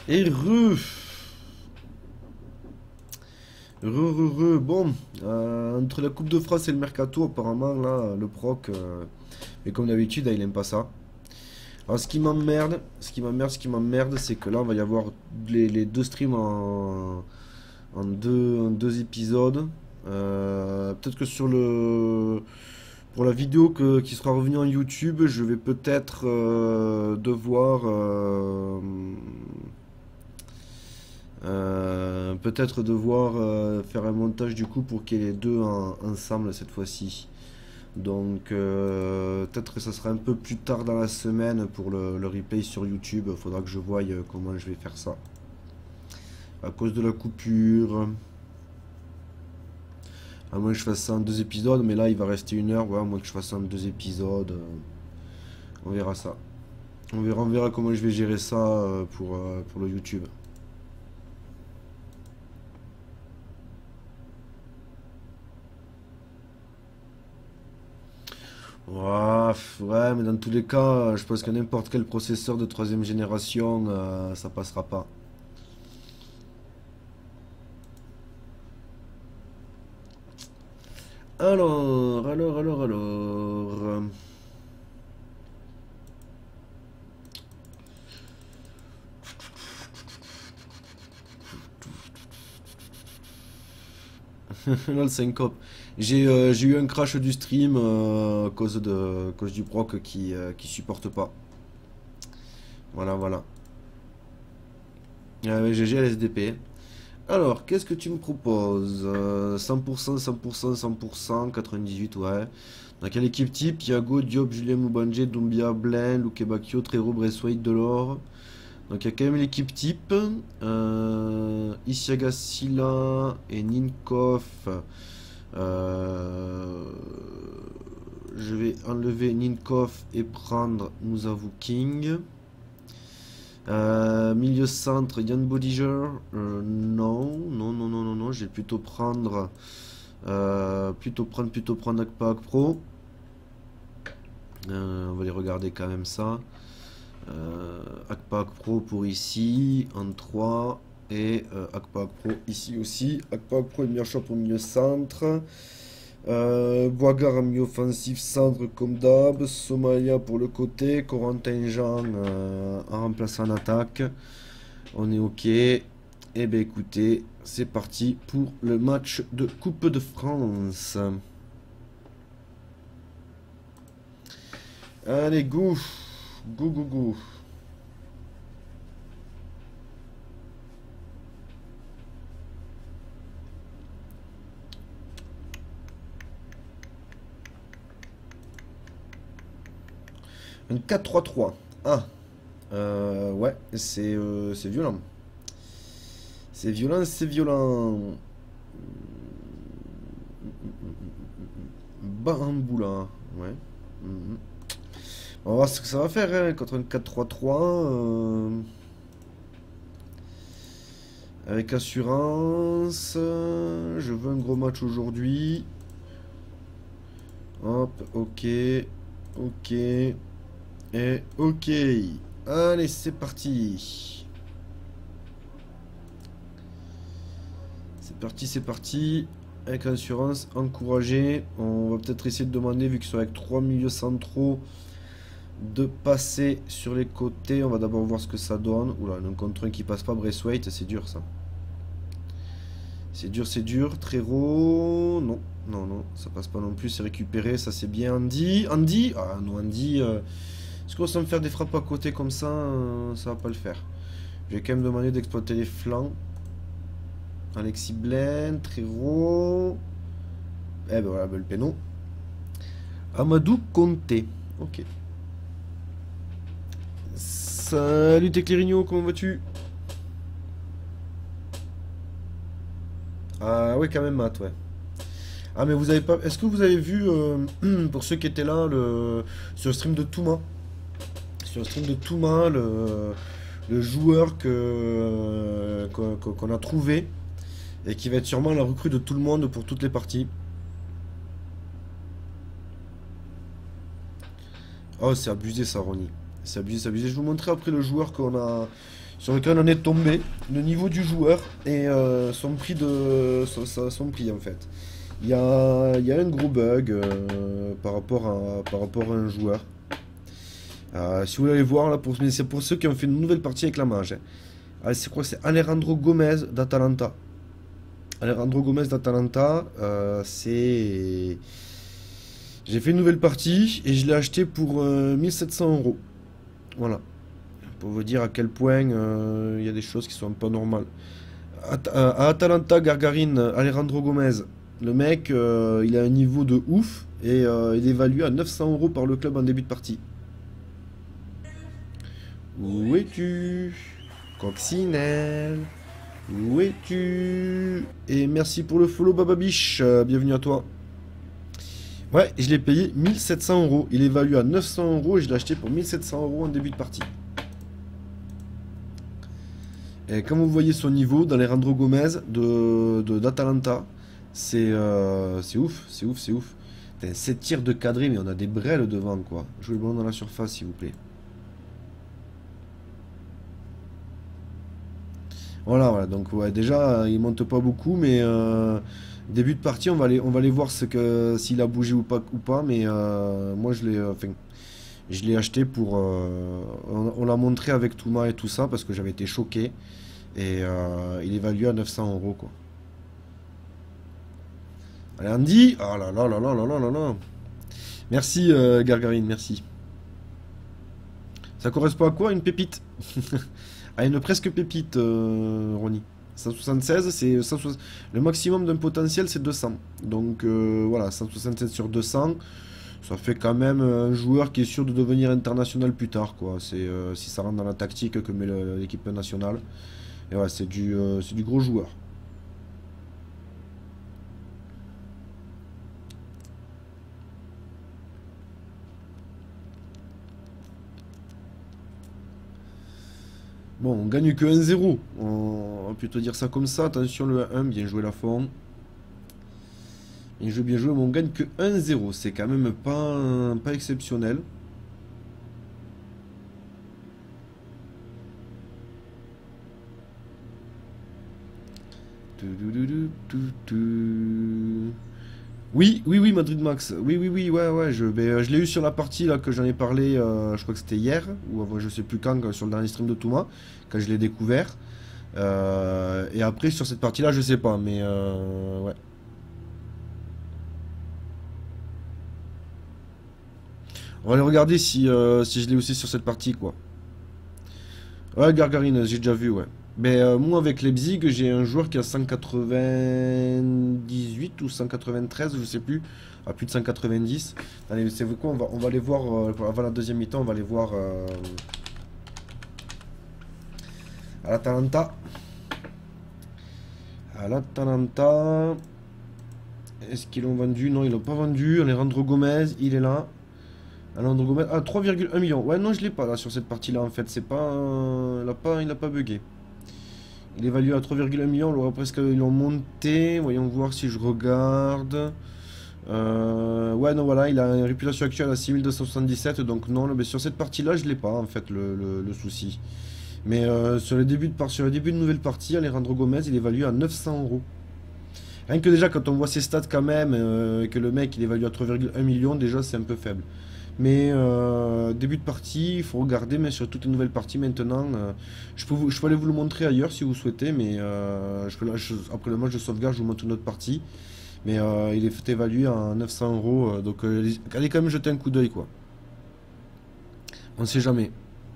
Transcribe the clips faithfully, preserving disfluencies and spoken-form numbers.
Et re. Re, re, re. Bon, euh, entre la Coupe de France et le Mercato, apparemment, là, le proc, euh, mais comme d'habitude, hein, il aime pas ça. Alors, ce qui m'emmerde, ce qui m'emmerde, ce qui m'emmerde, c'est que là, on va y avoir les, les deux streams en, en deux, en deux épisodes. Euh, peut-être que sur le, pour la vidéo que- qui sera revenue en YouTube, je vais peut-être euh, devoir euh, euh, peut-être devoir euh, faire un montage du coup pour qu'il y ait les deux en- ensemble cette fois-ci. Donc euh, peut-être que ça sera un peu plus tard dans la semaine pour le, le replay sur YouTube. Il faudra que je voie euh, comment je vais faire ça. À cause de la coupure. À moins que je fasse ça en deux épisodes, mais là il va rester une heure. Ouais, à moins que je fasse ça en deux épisodes. euh, on verra ça. On verra, on verra comment je vais gérer ça euh, pour, euh, pour le YouTube. Ouah, pff, ouais, mais dans tous les cas, je pense que n'importe quel processeur de troisième génération, euh, ça passera pas. Alors, alors, alors, alors. Là, le syncope. J'ai euh, j'ai eu un crash du stream euh, à cause de, à cause du proc qui, euh, qui supporte pas. Voilà, voilà. Ah ouais, G G L S D P. Alors, qu'est-ce que tu me proposes? Euh, cent pour cent, cent pour cent, cent pour cent, quatre-vingt-dix-huit, ouais. Dans quelle équipe type? Thiago, Diop, Julien Moubangé, Doumbia, Blain, Luke Bacchio, Trero, Braithwaite, Delors. Donc il y a quand même l'équipe type. Euh, Isiaga Silla et Ninkov. Euh, je vais enlever Ninkov et prendre Musavu King. Euh, milieu centre, Yann Bodiger. Euh, non, non, non, non, non, non. Je vais plutôt prendre. Euh, plutôt prendre, plutôt prendre Akpa Pro. Euh, on va les regarder quand même ça. Euh, Akpa Pro pour ici, en trois. Et euh, Akpa Pro ici aussi. Akpa Pro et Mirchop au milieu centre. Euh, Boisgard en milieu offensif, centre comme d'hab. Somalia pour le côté. Corentin Jean euh, en remplaçant en attaque. On est ok. Et eh bien écoutez, c'est parti pour le match de Coupe de France. Allez, go! Go, go, go! Un quatre trois trois. Ah, euh, ouais, c'est euh, c'est violent. C'est violent, c'est violent. Bamboula, ouais. Mhm. On va voir ce que ça va faire hein, contre un quatre trois trois. euh, avec assurance. euh, Je veux un gros match aujourd'hui. Hop, ok. Ok. Et ok. Allez, c'est parti. C'est parti, c'est parti. Avec assurance, encouragé. On va peut-être essayer de demander, vu qu'ils sont avec trois milieux centraux, de passer sur les côtés. On va d'abord voir ce que ça donne. Oula, un contre un qui passe pas, Braithwaite, c'est dur ça. C'est dur, c'est dur. Trero, non, non, non, ça passe pas non plus. C'est récupéré, ça c'est bien. Andy, Andy, ah non, Andy. Euh, Est-ce qu'on va me faire des frappes à côté comme ça euh, Ça va pas le faire. Je vais quand même demander d'exploiter les flancs. Alexis Blaine, Trero. Eh ben voilà, ben le péno. Amadou Conté. Ok. Salut Teclerigno, comment vas-tu? Ah ouais, quand même, Matt, ouais. Ah mais vous avez pas... Est-ce que vous avez vu, euh, pour ceux qui étaient là, le... sur le stream de Touma? Sur le stream de Touma, le, le joueur que qu'on qu'on a trouvé et qui va être sûrement la recrue de tout le monde pour toutes les parties. Oh, c'est abusé ça, Ronnie. C'est abusé, c'est abusé. Je vais vous montrer après le joueur qu'on a, sur lequel on est tombé, le niveau du joueur et euh, son prix de son, son prix en fait. Il y a, il y a un gros bug euh, par, rapport à, par rapport à un joueur. Euh, si vous voulez aller voir là, pour, c'est pour ceux qui ont fait une nouvelle partie avec la mage. Hein. Ah, c'est quoi? C'est Alejandro Gomez d'Atalanta. Alejandro Gomez d'Atalanta, euh, c'est... J'ai fait une nouvelle partie et je l'ai acheté pour euh, mille sept cents euros. Voilà. Pour vous dire à quel point euh, il y a des choses qui sont pas normales. At à Atalanta, Gargarine, Alejandro Gomez. Le mec, euh, il a un niveau de ouf et euh, il est évalué à neuf cents euros par le club en début de partie. Où es-tu, Coccinelle? Où es-tu? Et merci pour le follow, Bababiche. Euh, bienvenue à toi. Ouais, je l'ai payé mille sept cents euros. Il est évalué à neuf cents euros et je l'ai acheté pour mille sept cents euros en début de partie. Et comme vous voyez son niveau d'Alejandro Gomez de, de, d'Atalanta, c'est euh, c'est ouf, c'est ouf, c'est ouf. sept tirs de cadré, mais on a des brels devant, quoi. Jouez le ballon dans la surface, s'il vous plaît. Voilà, voilà, donc ouais, déjà, il monte pas beaucoup, mais euh, début de partie, on va aller, on va aller voir ce que s'il a bougé ou pas, ou pas mais euh, moi, je l'ai euh, enfin, je l'ai acheté pour... euh, on on l'a montré avec Touma et tout ça, parce que j'avais été choqué, et euh, il est évalué à neuf cents euros, quoi. Allez, Andy! Oh là là là là là là là là! Merci, euh, Gargarine, merci. Ça correspond à quoi? Une pépite? À une presque pépite, euh, Ronnie. cent soixante-seize, c'est cent soixante... Le maximum d'un potentiel, c'est deux cents. Donc euh, voilà, cent soixante-seize sur deux cents, ça fait quand même un joueur qui est sûr de devenir international plus tard, quoi. C'est euh, si ça rentre dans la tactique que met l'équipe nationale. Et ouais, c'est du, euh, c'est du gros joueur. Bon, on gagne que un zéro. On va plutôt dire ça comme ça. Attention, le un, bien joué la fond. Bien joué, bien joué, mais on gagne que un zéro. C'est quand même pas, pas exceptionnel. Oui, oui, oui, Madrid Max. Oui, oui, oui, ouais, ouais. Je, ben, euh, je l'ai eu sur la partie là que j'en ai parlé. Euh, je crois que c'était hier ou avant, je sais plus quand, quand, sur le dernier stream de Touma, quand je l'ai découvert. Euh, et après sur cette partie-là, je sais pas, mais euh, ouais. On va aller regarder si, euh, si je l'ai aussi sur cette partie, quoi. Ouais, Gargarine, j'ai déjà vu, ouais. Mais euh, moi, avec Leipzig, j'ai un joueur qui a cent quatre-vingt-dix-huit ou cent quatre-vingt-treize, je sais plus, à plus de cent quatre-vingt-dix. Allez, c'est quoi, on va, on va aller voir, euh, avant la deuxième mi-temps, on va aller voir euh, à l'Atalanta. À l'Atalanta. Est-ce qu'ils l'ont vendu? Non, ils l'ont pas vendu. Alejandro Gomez, il est là. Alejandro Gomez, ah, trois virgule un millions. Ouais, non, je l'ai pas là sur cette partie-là en fait. C'est pas, euh, il a pas, il a pas bugué. Il est évalué à trois virgule un millions. On l'aurait presque, ils l'ont monté. Voyons voir si je regarde. Euh, ouais, non, voilà, il a une réputation actuelle à six mille deux cent soixante-dix-sept. Donc non, mais sur cette partie-là, je l'ai pas en fait le, le- le souci. Mais euh, sur le début de par- sur le début de nouvelle partie, Alejandro Gomez, il est évalué à neuf cents euros. Rien que déjà quand on voit ses stats quand même, euh, que le mec il est évalué à trois virgule un millions, déjà c'est un peu faible. Mais euh, début de partie, il faut regarder, mais sur toutes les nouvelles parties maintenant, euh, je, peux vous- je peux aller vous le montrer ailleurs si vous souhaitez, mais euh, je, là, je- après le match de sauvegarde, je vous montre une autre partie. Mais euh, il est fait évaluer à neuf cents euros, euh, donc euh, allez quand même jeter un coup d'œil, quoi. On ne sait jamais.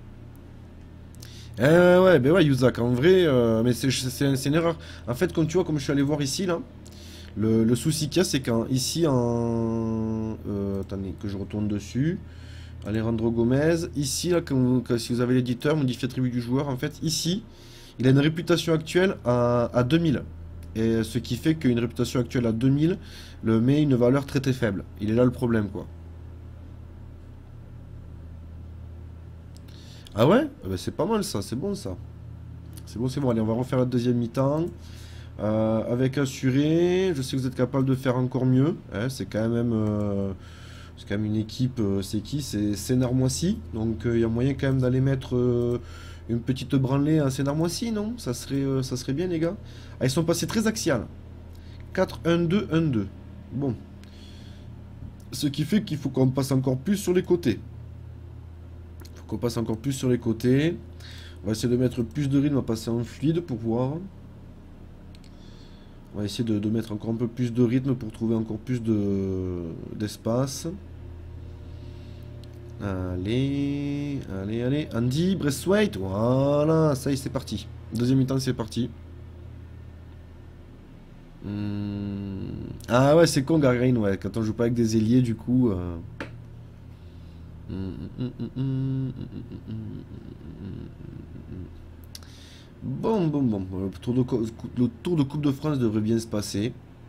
Euh, ouais, ben ouais, Yuzak, en vrai, euh, mais c'est c'est- c'est une erreur. En fait, comme tu vois, comme je suis allé voir ici, là, le, le souci qu'il y a, c'est qu'en ici, en... euh, attendez, que je retourne dessus. Alejandro Gomez, ici, là, quand vous- quand- si vous avez l'éditeur, modifier attribut du joueur, en fait, ici, il a une réputation actuelle à, à deux mille. Et ce qui fait qu'une réputation actuelle à deux mille le met une valeur très très faible. Il est là le problème, quoi. Ah ouais? Ah bah, c'est pas mal ça, c'est bon ça. C'est bon, c'est bon. Allez, on va refaire la deuxième mi-temps. Euh, avec assuré, je sais que vous êtes capable de faire encore mieux. Hein, c'est quand même euh, C'est quand même une équipe, euh, c'est qui? C'est Sénart-Moissy. Donc il euh, y a moyen quand même d'aller mettre euh, une petite branlée à Sénart-Moissy, non? Ça serait, euh, ça serait bien, les gars. Ah, ils sont passés très axial. quatre un deux un deux. Bon. Ce qui fait qu'il faut qu'on passe encore plus sur les côtés. Il faut qu'on passe encore plus sur les côtés. On va essayer de mettre plus de rythme à passer en fluide pour voir. On va essayer de, de mettre encore un peu plus de rythme pour trouver encore plus de d'espace. Allez, allez, allez. Andy, Braithwaite. Voilà, ça y est, c'est parti. Deuxième mi-temps, c'est parti. Hum. Ah ouais, c'est con, Gargarine, ouais. Quand on joue pas avec des ailiers, du coup... Euh... Bon, bon, bon. Le tour, de, le tour de Coupe de France devrait bien se passer.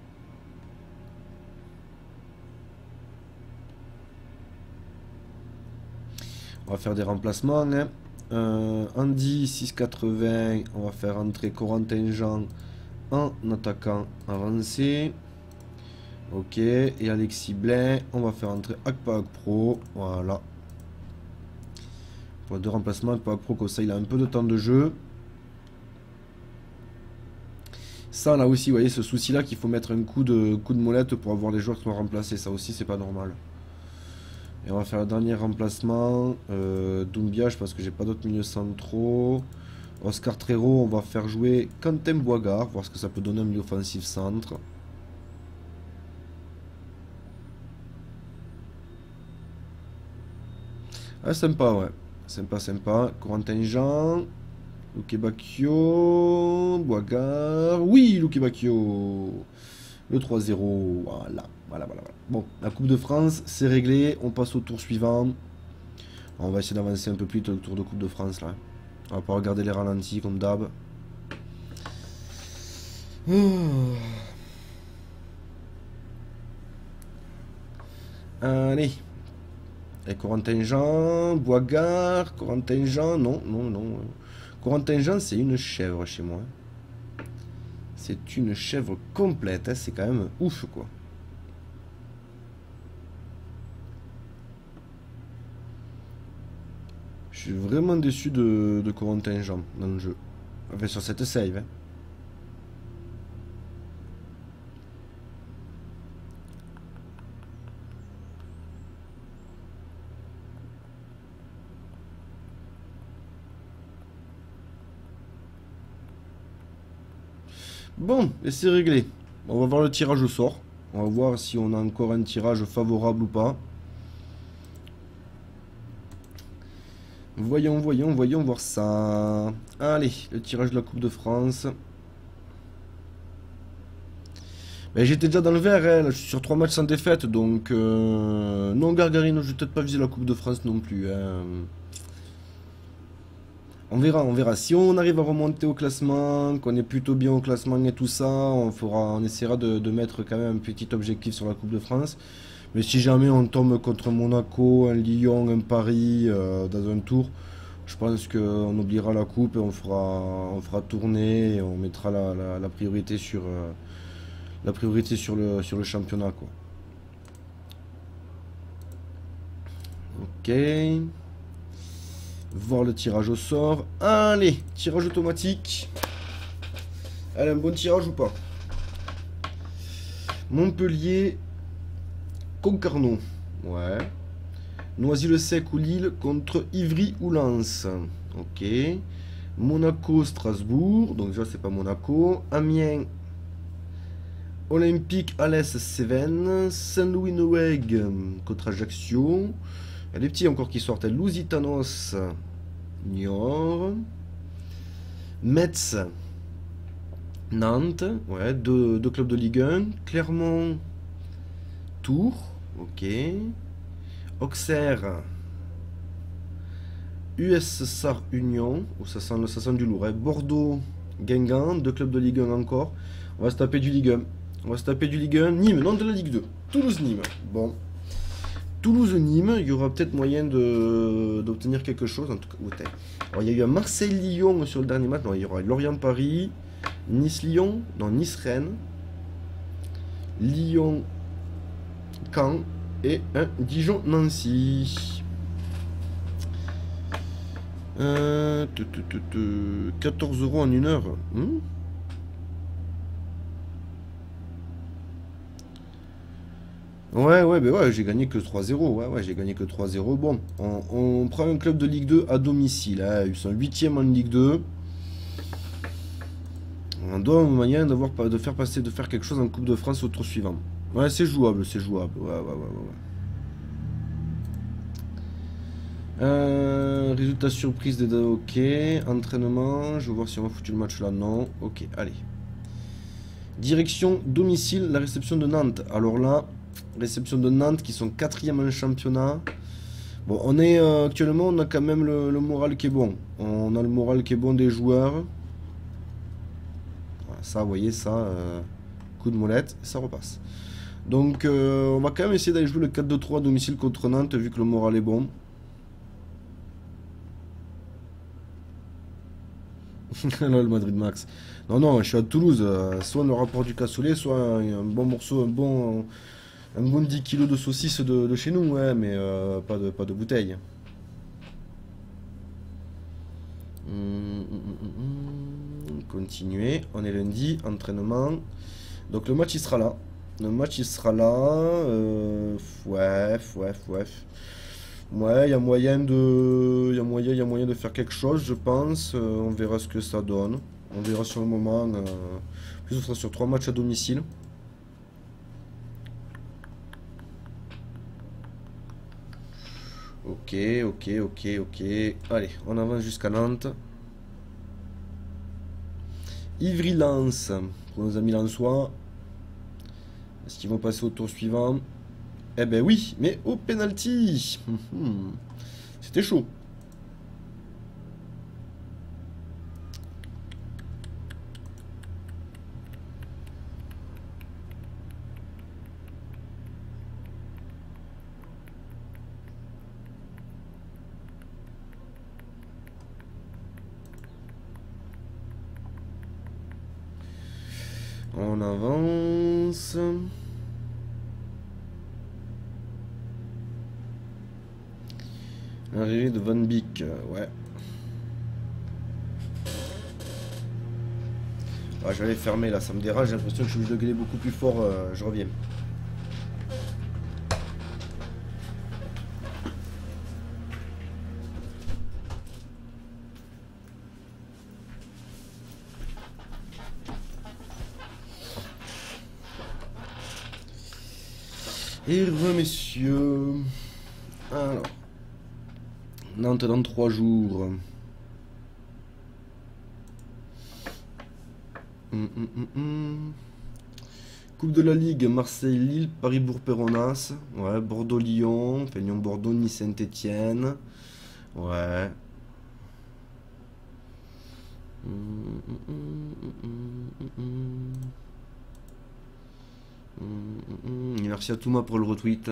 On va faire des remplacements. Hein. Euh, Andy, six quatre-vingts. On va faire entrer Corentin Jean en attaquant avancé. Ok. Et Alexis Blin, on va faire entrer Akpa Pro. Voilà. Pour deux remplacements, Akpa Pro, comme ça il a un peu de temps de jeu. Ça là aussi, vous voyez ce souci là qu'il faut mettre un coup de, coup de molette pour avoir les joueurs qui sont remplacés. Ça aussi, c'est pas normal. Et on va faire le dernier remplacement. Euh, Doumbia, je pense que j'ai pas d'autres milieux centraux. Oscar Trero, on va faire jouer Quentin Boigard, voir ce que ça peut donner un milieu offensif centre. Ah, sympa, ouais. Sympa, sympa. Corentin Jean. Luque Bacchio. Boigard. Oui, Luque Bacchio. Le trois zéro. Voilà. Voilà, voilà, voilà. Bon, la Coupe de France, c'est réglé. On passe au tour suivant. On va essayer d'avancer un peu plus le tour de Coupe de France, là. On va pas regarder les ralentis, comme d'hab. Allez. Et Corentin Jean, Boigard, Corentin Jean, non, non, non. Corentin Jean, c'est une chèvre chez moi. C'est une chèvre complète, hein. C'est quand même ouf, quoi. Je suis vraiment déçu de, de Corentin Jean dans le jeu. Enfin, sur cette save, hein. Bon, et c'est réglé. On va voir le tirage au sort. On va voir si on a encore un tirage favorable ou pas. Voyons, voyons, voyons voir ça. Allez, le tirage de la Coupe de France. Ben, j'étais déjà dans le vert, hein. Là, je suis sur trois matchs sans défaite, donc... Euh... Non, Gargarino, je vais peut-être pas viser la Coupe de France non plus. Hein. On verra, on verra. Si on arrive à remonter au classement, qu'on est plutôt bien au classement et tout ça, on fera, on essaiera de, de mettre quand même un petit objectif sur la Coupe de France. Mais si jamais on tombe contre Monaco, un Lyon, un Paris euh, dans un tour, je pense qu'on oubliera la coupe et on fera, on fera tourner et on mettra la, la, la priorité sur euh, la priorité sur le sur le championnat, quoi. Ok. Voir le tirage au sort. Allez, tirage automatique. Allez, un bon tirage ou pas? Montpellier, Concarneau. Ouais. Noisy-le-Sec ou Lille contre Ivry ou Lens. Ok. Monaco, Strasbourg. Donc déjà, c'est pas Monaco. Amiens, Olympique, Alès, Cévennes. Saint-Louis-Noëg contre Ajaccio. Il y a des petits encore qui sortent. Lusitanos, Niort. Metz, Nantes. Ouais, deux, deux clubs de Ligue un. Clermont, Tours. Ok. Auxerre, U S S A R Union. Oh, ça, sent, ça sent du lourd. Hein. Bordeaux, Guingamp. Deux clubs de Ligue un encore. On va se taper du Ligue un. On va se taper du Ligue un. Nîmes, non de la Ligue deux. Toulouse-Nîmes. Bon. Toulouse-Nîmes, il y aura peut-être moyen d'obtenir quelque chose. En tout cas, ouais. Alors, il y a eu un Marseille-Lyon sur le dernier match. Non, il y aura Lorient-Paris, Nice-Lyon, non, Nice-Rennes, Lyon-Caen et un Dijon-Nancy. Euh, quatorze euros en une heure. Hmm. Ouais, ouais, bah ouais, j'ai gagné que trois zéro. Ouais, ouais, j'ai gagné que trois zéro. Bon, on, on prend un club de Ligue deux à domicile. Hein. Ils sont huitième en Ligue deux. On doit un moyen d'avoir de faire passer, de faire quelque chose en Coupe de France au tour suivant. Ouais, c'est jouable, c'est jouable. Ouais, ouais, ouais, ouais. Euh, résultat surprise des ok. Entraînement. Je vais voir si on va foutre le match là. Non. Ok, allez. Direction domicile, la réception de Nantes. Alors là, réception de Nantes qui sont quatrième en championnat. Bon, on est euh, actuellement, on a quand même le, le moral qui est bon. On a le moral qui est bon des joueurs. Voilà, ça, vous voyez, ça, euh, coup de molette, ça repasse. Donc, euh, on va quand même essayer d'aller jouer le quatre deux trois à domicile contre Nantes, vu que le moral est bon. Là, le Madrid Max. Non, non, je suis à Toulouse. euh, soit le rapport du cassoulet, soit un, un bon morceau, un bon, un bon dix kilos de saucisses de, de chez nous, ouais, mais euh, pas de, pas de bouteille. Hum, hum, hum, hum. Continuer. On est lundi, entraînement. Donc le match il sera là. Le match il sera là. Euh, ouais, ouais, ouais. Ouais, il y a moyen de, il y a moyen, il y a moyen de faire quelque chose, je pense. Euh, on verra ce que ça donne. On verra sur le moment. Euh, plus, ce sera sur trois matchs à domicile. Ok, ok, ok, ok. Allez, on avance jusqu'à Nantes. Ivry-Lens, pour nos amis lensois. Est-ce qu'ils vont passer au tour suivant? Eh ben oui, mais au penalty. C'était chaud. On avance. Arrivée de Van Beek, ouais. Ah, je vais aller fermer là, ça me dérange, j'ai l'impression que je suis obligé de gueuler beaucoup plus fort, euh, je reviens. Et re messieurs. Alors. Nantes dans trois jours. Hum, hum, hum, hum. Coupe de la Ligue, Marseille-Lille, Paris-Bourg-Péronas. Ouais, Bordeaux-Lyon, Lyon-Bordeaux, Nice-Saint-Étienne. Ouais. Hum, hum, hum, hum, hum, hum. Hum, hum, hum. Merci à Touma pour le retweet.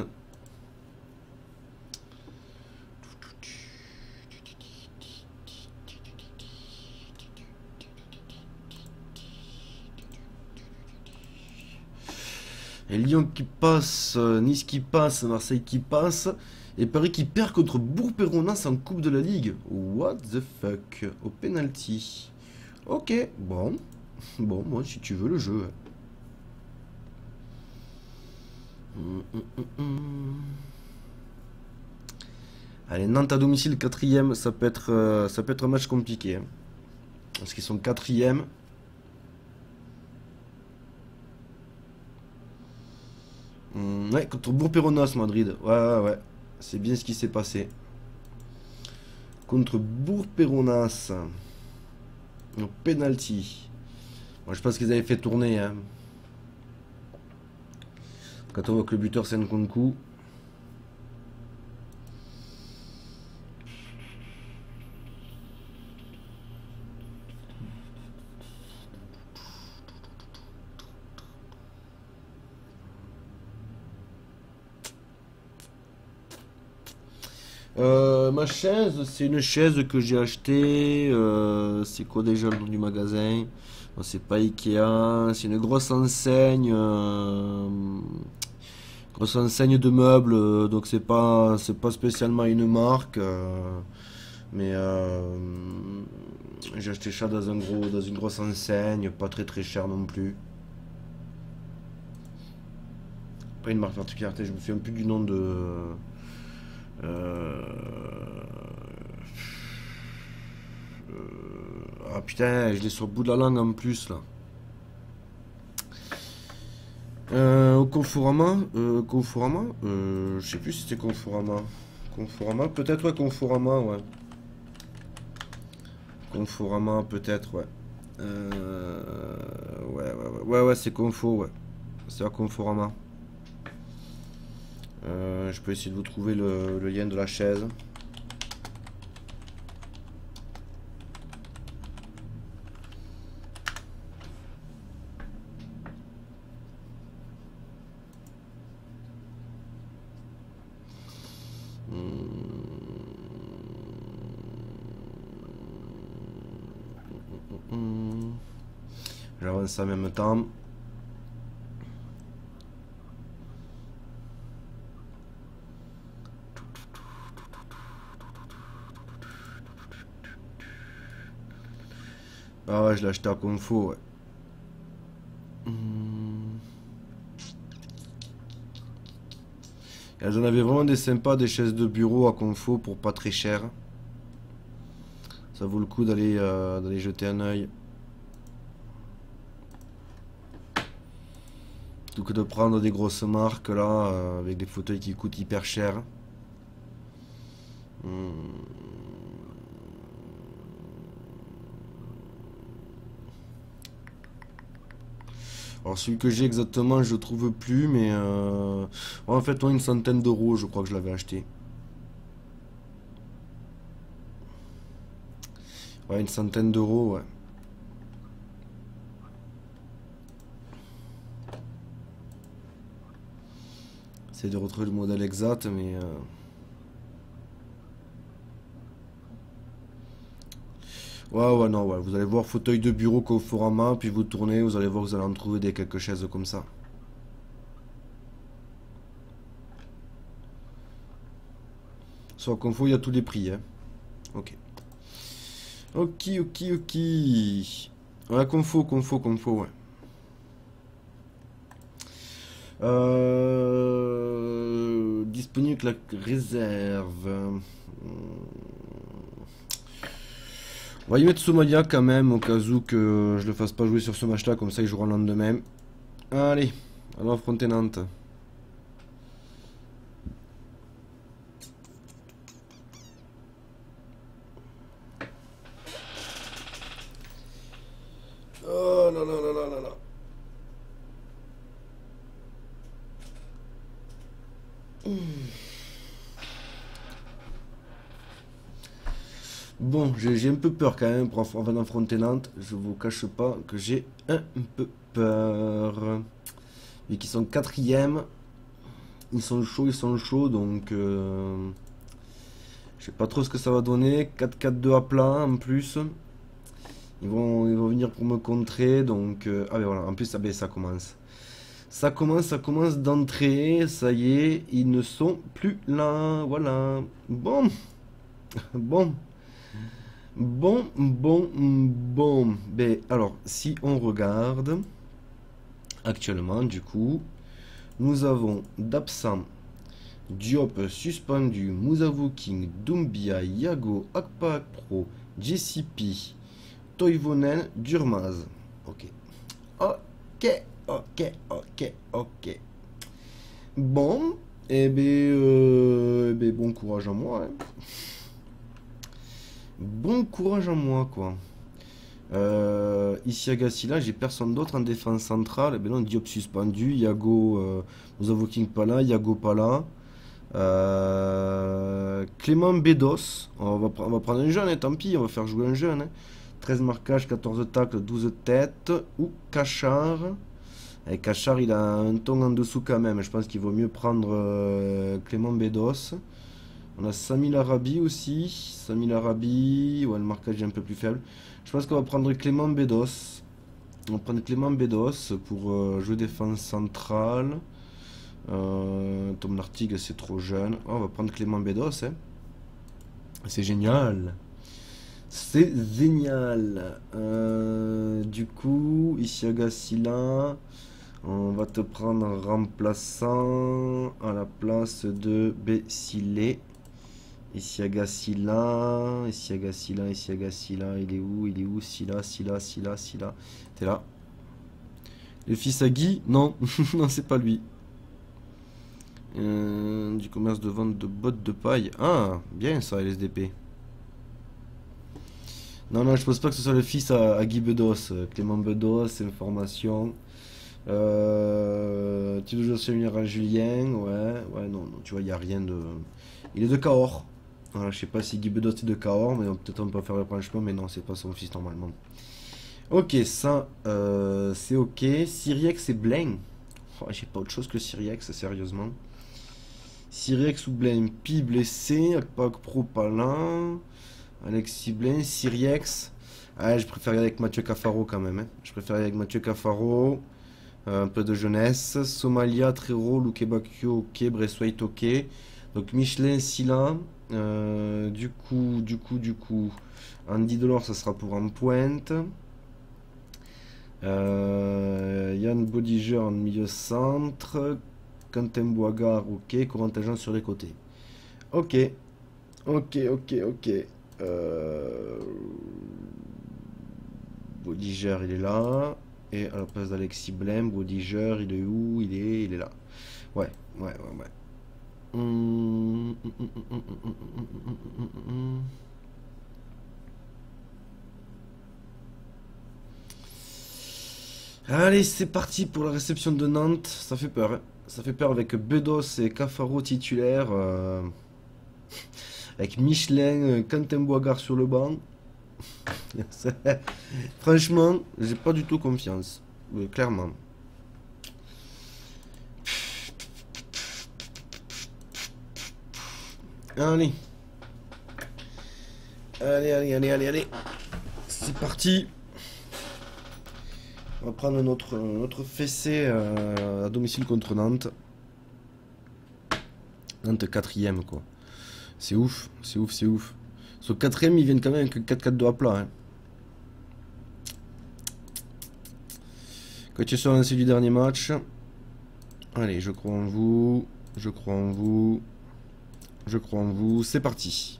Et Lyon qui passe, Nice qui passe, Marseille qui passe, et Paris qui perd contre Bourg-Péronas en Coupe de la Ligue. What the fuck? Au penalty. Ok, bon. Bon, moi, si tu veux le jeu. Hum, hum, hum, hum. Allez, Nantes à domicile, quatrième, ça peut être, euh, ça peut être un match compliqué. Hein. Parce qu'ils sont quatrième. Hum, ouais, contre Bourg-Péronas, Madrid. Ouais, ouais, ouais. C'est bien ce qui s'est passé. Contre Bourg-Péronas. Au penalty. Moi, je pense qu'ils avaient fait tourner. Hein. Quand on voit que le buteur, c'est un Nkunku. Euh, ma chaise, c'est une chaise que j'ai achetée. Euh, c'est quoi déjà le nom du magasin? Bon, c'est pas Ikea, c'est une grosse enseigne. Euh, Grosse enseigne de meubles, euh, donc c'est pas, c'est pas spécialement une marque. euh, mais euh, j'ai acheté ça dans un gros, dans une grosse enseigne, pas très très cher non plus. Pas une marque particulière, je me souviens plus du nom de. Euh, euh, ah putain, je l'ai sur le bout de la langue en plus là. Euh, au Conforama, euh, Conforama, euh, je sais plus si c'était Conforama. Conforama, peut-être ouais, Conforama, ouais. Conforama, peut-être, ouais. Euh, ouais, ouais, ouais, ouais, ouais, c'est Confo, ouais. C'est à Conforama. Euh, je peux essayer de vous trouver le, le lien de la chaise. Hmm. J'avance en même temps. Ah ouais, je l'ai acheté à Confo, ouais. Hmm. Elles en avaient vraiment des sympas, des chaises de bureau à Confo pour pas très cher. Ça vaut le coup d'aller euh, d'aller jeter un œil. Plutôt que de prendre des grosses marques là, euh, avec des fauteuils qui coûtent hyper cher. Hmm. Alors celui que j'ai exactement, je le trouve plus, mais euh, en fait, ouais, une centaine d'euros, je crois que je l'avais acheté. Ouais, une centaine d'euros, ouais. C'est de retrouver le modèle exact, mais... euh, Ouais, ouais, non, ouais. Vous allez voir fauteuil de bureau Conforama, puis vous tournez, vous allez voir, vous allez en trouver des quelques chaises comme ça. Sur Confo, il y a tous les prix, hein. Ok. Ok, ok, ok. Ouais, Confo, Confo, Confo, ouais. Euh, disponible avec la réserve. On va y mettre Somalia quand même, au cas où que je le fasse pas jouer sur ce match-là, comme ça il jouera le lendemain. Allez, alors affronter Nantes. Oh là là là là là là. Bon, j'ai j'ai un peu peur quand même pour aff- avant d'affronter Nantes. Je vous cache pas que j'ai un peu peur. Mais qu'ils sont quatrième, ils sont chauds, ils sont chauds, donc euh, je sais pas trop ce que ça va donner. quatre quatre deux à plat en plus. Ils vont, ils vont venir pour me contrer, donc euh, ah ben voilà, en plus ah ben, ça commence. Ça commence, ça commence d'entrer, ça y est, ils ne sont plus là, voilà. Bon, bon. Bon, bon, bon. Ben, alors, si on regarde, actuellement, du coup, nous avons d'absent Diop suspendu, Moussavou King, Doumbia, Yago, Akpa Pro, J C P, Toivonen, Durmaz. Ok. Ok, ok, ok, ok. Bon, eh ben, euh, eh ben, bon courage à moi. Hein. Bon courage à moi, quoi. Euh, ici à Gassila, j'ai personne d'autre en défense centrale. Eh ben non, Diop suspendu, Yago, euh, Moussavou King pas là, Yago pas là. Euh, Clément Bédos, on va, on va prendre un jeune, hein, tant pis, on va faire jouer un jeune. Hein. treize marquages, quatorze tacles, douze têtes. Ou Cachard. Et Cachard, il a un ton en dessous quand même. Je pense qu'il vaut mieux prendre euh, Clément Bédos. On a Sami Arabi aussi. Sami Arabi, ouais, le marquage est un peu plus faible. Je pense qu'on va prendre Clément Bédos. On va prendre Clément Bédos pour euh, jouer défense centrale. Euh, Tom Nartig, c'est trop jeune. Oh, on va prendre Clément Bédos. Hein. C'est génial. C'est génial. Euh, du coup, Isiaga Silla, on va te prendre un remplaçant à la place de Bessilé. Isiaga Silla, Isiaga Silla, Isiaga Silla, il est où? Il est où? Silla, Silla, Silla, Silla. T'es là? Le fils à Guy? Non, non, c'est pas lui. Euh, du commerce de vente de bottes de paille. Ah, bien ça, L S D P. Non, non, je pense pas que ce soit le fils à, à Guy Bedos. Euh, Clément Bedos, information. Euh, tu dois séminaire à Julien. Ouais, ouais, non, non, tu vois, il n'y a rien de. Il est de Cahors. Voilà, je sais pas si Guy Bedos est de Cahors, mais peut-être on peut faire le branchement, mais non, c'est pas son fils normalement. Ok, ça, euh, c'est ok. Syriex et Blaine. Oh, j'ai pas autre chose que Syriex, sérieusement. Syriex ou Blaine. Pi blessé, Akpak Pro pas là. Alexis Blaine, Syriex. Ah, je préfère y aller avec Mathieu Cafaro quand même. Hein. Je préfère y aller avec Mathieu Cafaro. Euh, un peu de jeunesse. Somalia, Trero, Lukebakio, ok. Bressuait, ok. Donc Michelin, Silla. Euh, du coup, du coup, du coup. Andy Delors, ça sera pour en pointe. Euh, Yann Bodiger en milieu centre. Quentin Boigard, ok. Corentin Jean sur les côtés. Ok. Ok, ok, ok. Euh... Bodiger, il est là. Et à la place d'Alexis Blem, Bodiger, il est où? Il est, il est là. Ouais, ouais, ouais, ouais. Hum, hum, hum, hum, hum, hum, hum. Allez, c'est parti pour la réception de Nantes. Ça fait peur. Hein. Ça fait peur avec Bedos et Cafaro titulaires. Euh... Avec Michelin, Quentin Boigard sur le banc. Franchement, j'ai pas du tout confiance. Oui, clairement. Allez. Allez, allez, allez, allez, allez. C'est parti. On va prendre notre, notre fessée euh, à domicile contre Nantes. Nantes quatrième, quoi. C'est ouf, c'est ouf, c'est ouf. Sur quatrième, ils viennent quand même avec quatre quatre deux à plat. Hein. Quand tu es sur lancé du dernier match. Allez, je crois en vous. Je crois en vous. Je crois en vous. C'est parti.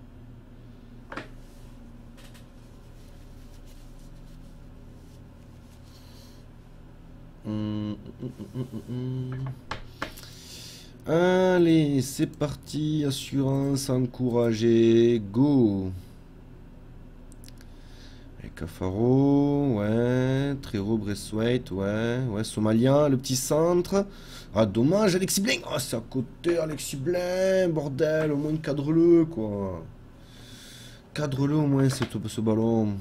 Hum, hum, hum, hum, hum. Allez, c'est parti. Assurance, encourager. Go. Et Cafaro, ouais. Trero, Bressuait, ouais. Ouais, Somalien, le petit centre. Ah, dommage, Alexis Blain. Ah, oh, c'est à côté, Alexis Blain. Bordel, au moins cadre-le, quoi. Cadre-le au moins, ce, ce ballon.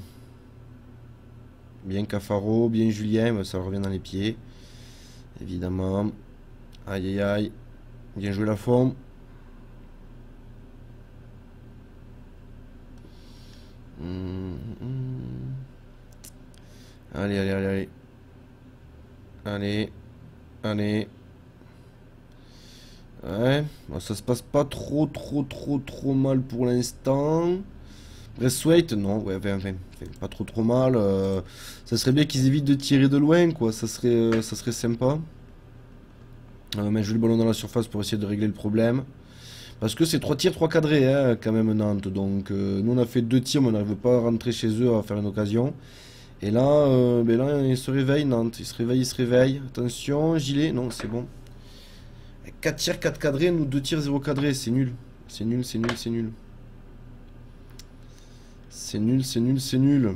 Bien Cafaro, bien Julien, ça revient dans les pieds. Évidemment. Aïe, aïe, aïe. Bien joué la forme. Mmh, mmh. Allez, allez, allez, allez. Allez. Allez. Ouais. Bon, ça se passe pas trop, trop, trop, trop mal pour l'instant. Bressuait, non, ouais, vingt, vingt, pas trop, trop mal. Euh, ça serait bien qu'ils évitent de tirer de loin, quoi. Ça serait, euh, ça serait sympa. Euh, mais je joue le ballon dans la surface pour essayer de régler le problème. Parce que c'est trois tirs, trois cadrés, hein, quand même, Nantes. Donc, euh, nous, on a fait deux tirs, mais on n'arrive pas à rentrer chez eux à faire une occasion. Et là, euh, ben là, il se réveille, Nantes. Il se réveille, il se réveille. Attention, gilet. Non, c'est bon. quatre tirs, quatre cadrés. Nous, deux tirs, zéro cadré. C'est nul. C'est nul, c'est nul, c'est nul. C'est nul, c'est nul, c'est nul.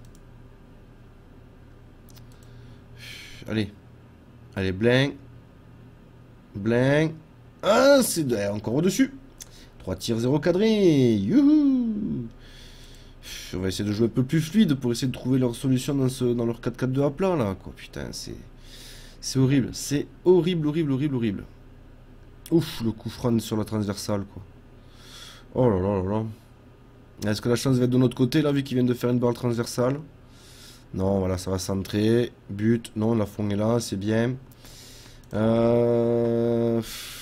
Allez. Allez, bling. Bling. Ah, c'est encore au-dessus. trois tirs, zéro cadré. Youhou. On va essayer de jouer un peu plus fluide pour essayer de trouver leur solution dans, ce, dans leur quatre quatre deux à plat, là. Quoi. Putain, c'est... C'est horrible. C'est horrible, horrible, horrible, horrible. Ouf, le coup franc sur la transversale, quoi. Oh là là là là. Est-ce que la chance va être de notre côté, là, vu qu'ils viennent de faire une balle transversale? Non, voilà, ça va centrer. But. Non, la fond est là, c'est bien. Euh...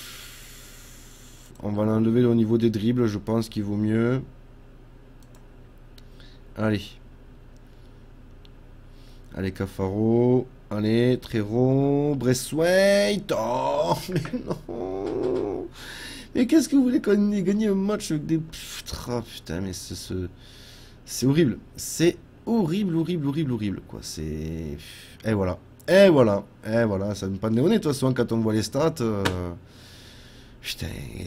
On va l'enlever au niveau des dribbles, je pense qu'il vaut mieux. Allez. Allez, Cafaro. Allez, Trero. Braithwaite. Oh, mais non. Mais qu'est-ce que vous voulez qu'on ait gagné un match avec des... Oh, putain, mais c'est ce... C'est horrible. C'est horrible, horrible, horrible, horrible, quoi. C'est... Et voilà. Et voilà. Et voilà. Ça me pas de nez, de toute façon, quand on voit les stats. Euh... Putain...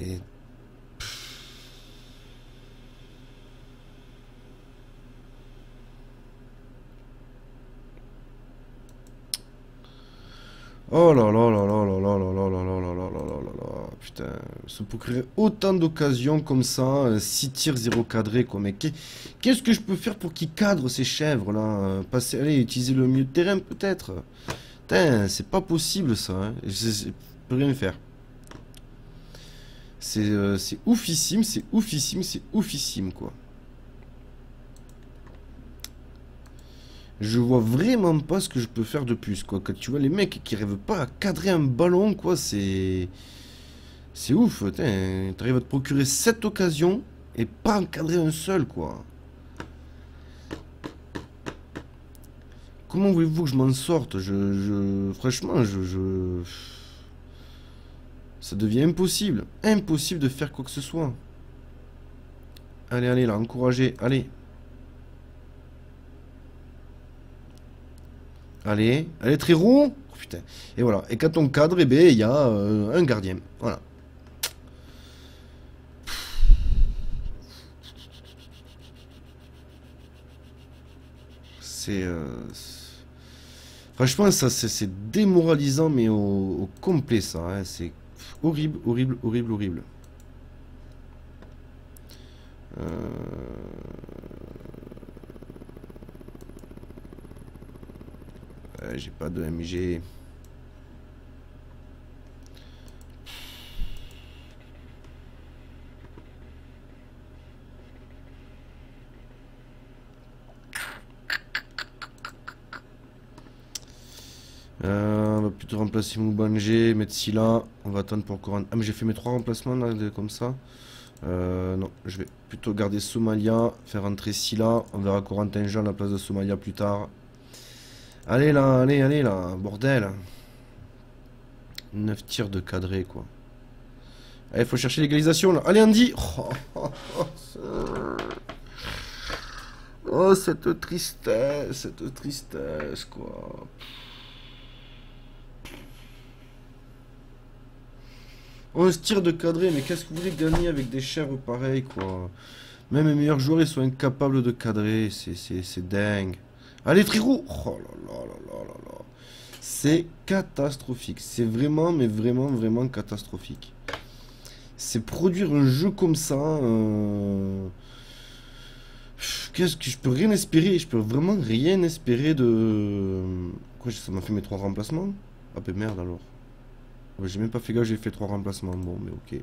Oh là là là là là là là là là là là là là là là là, putain, se procurer autant d'occasions comme ça, six tirs, zéro cadré, quoi, mais qu'est-ce que je peux faire pour qu'ils cadrent ces chèvres là? Passer, allez, utiliser le milieu de terrain peut-être. Putain, c'est pas possible ça, hein. Je, je peux rien faire. C'est euh, c'est oufissime, c'est oufissime, c'est oufissime, quoi. Je vois vraiment pas ce que je peux faire de plus, quoi. Quand tu vois les mecs qui rêvent pas à cadrer un ballon, quoi, c'est... C'est ouf, t'arrives à te procurer sept occasions et pas encadrer un seul, quoi. Comment voulez-vous que je m'en sorte? je, je... Franchement, je, je... Ça devient impossible. Impossible de faire quoi que ce soit. Allez, allez, là, encouragez, allez. Allez, allez, très rond. Oh, putain. Et voilà. Et quand on cadre, eh ben, il y a euh, un gardien. Voilà. C'est... Euh, franchement, ça, c'est démoralisant, mais au, au complet, ça. Hein. C'est horrible, horrible, horrible, horrible. Euh... J'ai pas de M G. Euh, on va plutôt remplacer Moubangé, mettre Silla. On va attendre pour Coran. Ah, mais j'ai fait mes trois remplacements là, comme ça. Euh, non, je vais plutôt garder Somalia, faire rentrer Silla. On verra Corentin Jean à la place de Somalia plus tard. Allez là, allez, allez là, bordel. neuf tirs de cadré, quoi. Allez, il faut chercher l'égalisation là. Allez, Andy. Oh, oh, oh, oh, cette tristesse, cette tristesse, quoi. onze tirs de cadré, mais qu'est-ce que vous voulez gagner avec des chèvres pareils, quoi? Même les meilleurs joueurs, ils sont incapables de cadrer. C'est dingue. Allez, Triro. Oh là là là là là là. C'est catastrophique. C'est vraiment, mais vraiment, vraiment catastrophique. C'est produire un jeu comme ça. Euh... Qu'est-ce que je peux rien espérer? Je peux vraiment rien espérer de... Quoi, ça m'a fait mes trois remplacements? Ah ben merde alors. J'ai même pas fait gaffe, j'ai fait trois remplacements. Bon, mais ok.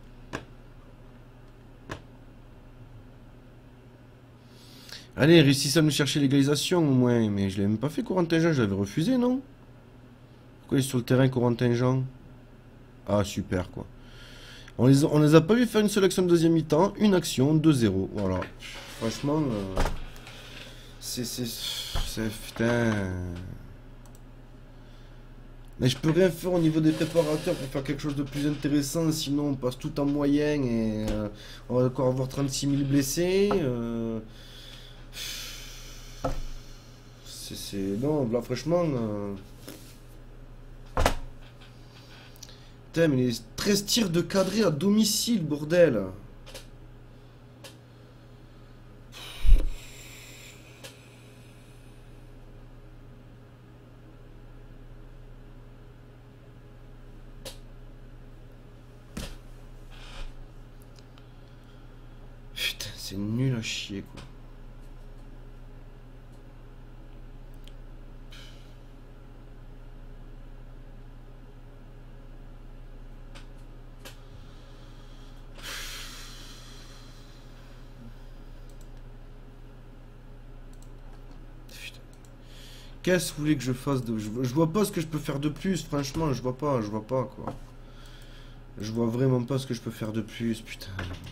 Allez, réussissez à me chercher l'égalisation au moins. Mais je l'ai même pas fait, Corentin Jean. Je l'avais refusé, non? Pourquoi il est sur le terrain, Corentin Jean? Ah, super, quoi. On les, a, on les a pas vu faire une seule action de deuxième mi-temps. Une action, deux zéro. Voilà. Franchement, euh, c'est... C'est... Putain... Mais je peux rien faire au niveau des préparateurs pour faire quelque chose de plus intéressant, sinon on passe tout en moyen et euh, on va encore avoir trente-six mille blessés. Euh... C'est... Non, là franchement... Euh... Putain, mais les treize tirs de cadré à domicile, bordel. Putain, c'est nul à chier, quoi. Qu'est-ce que vous voulez que je fasse de... je, je vois pas ce que je peux faire de plus, franchement, je vois pas, je vois pas, quoi. Je vois vraiment pas ce que je peux faire de plus, putain.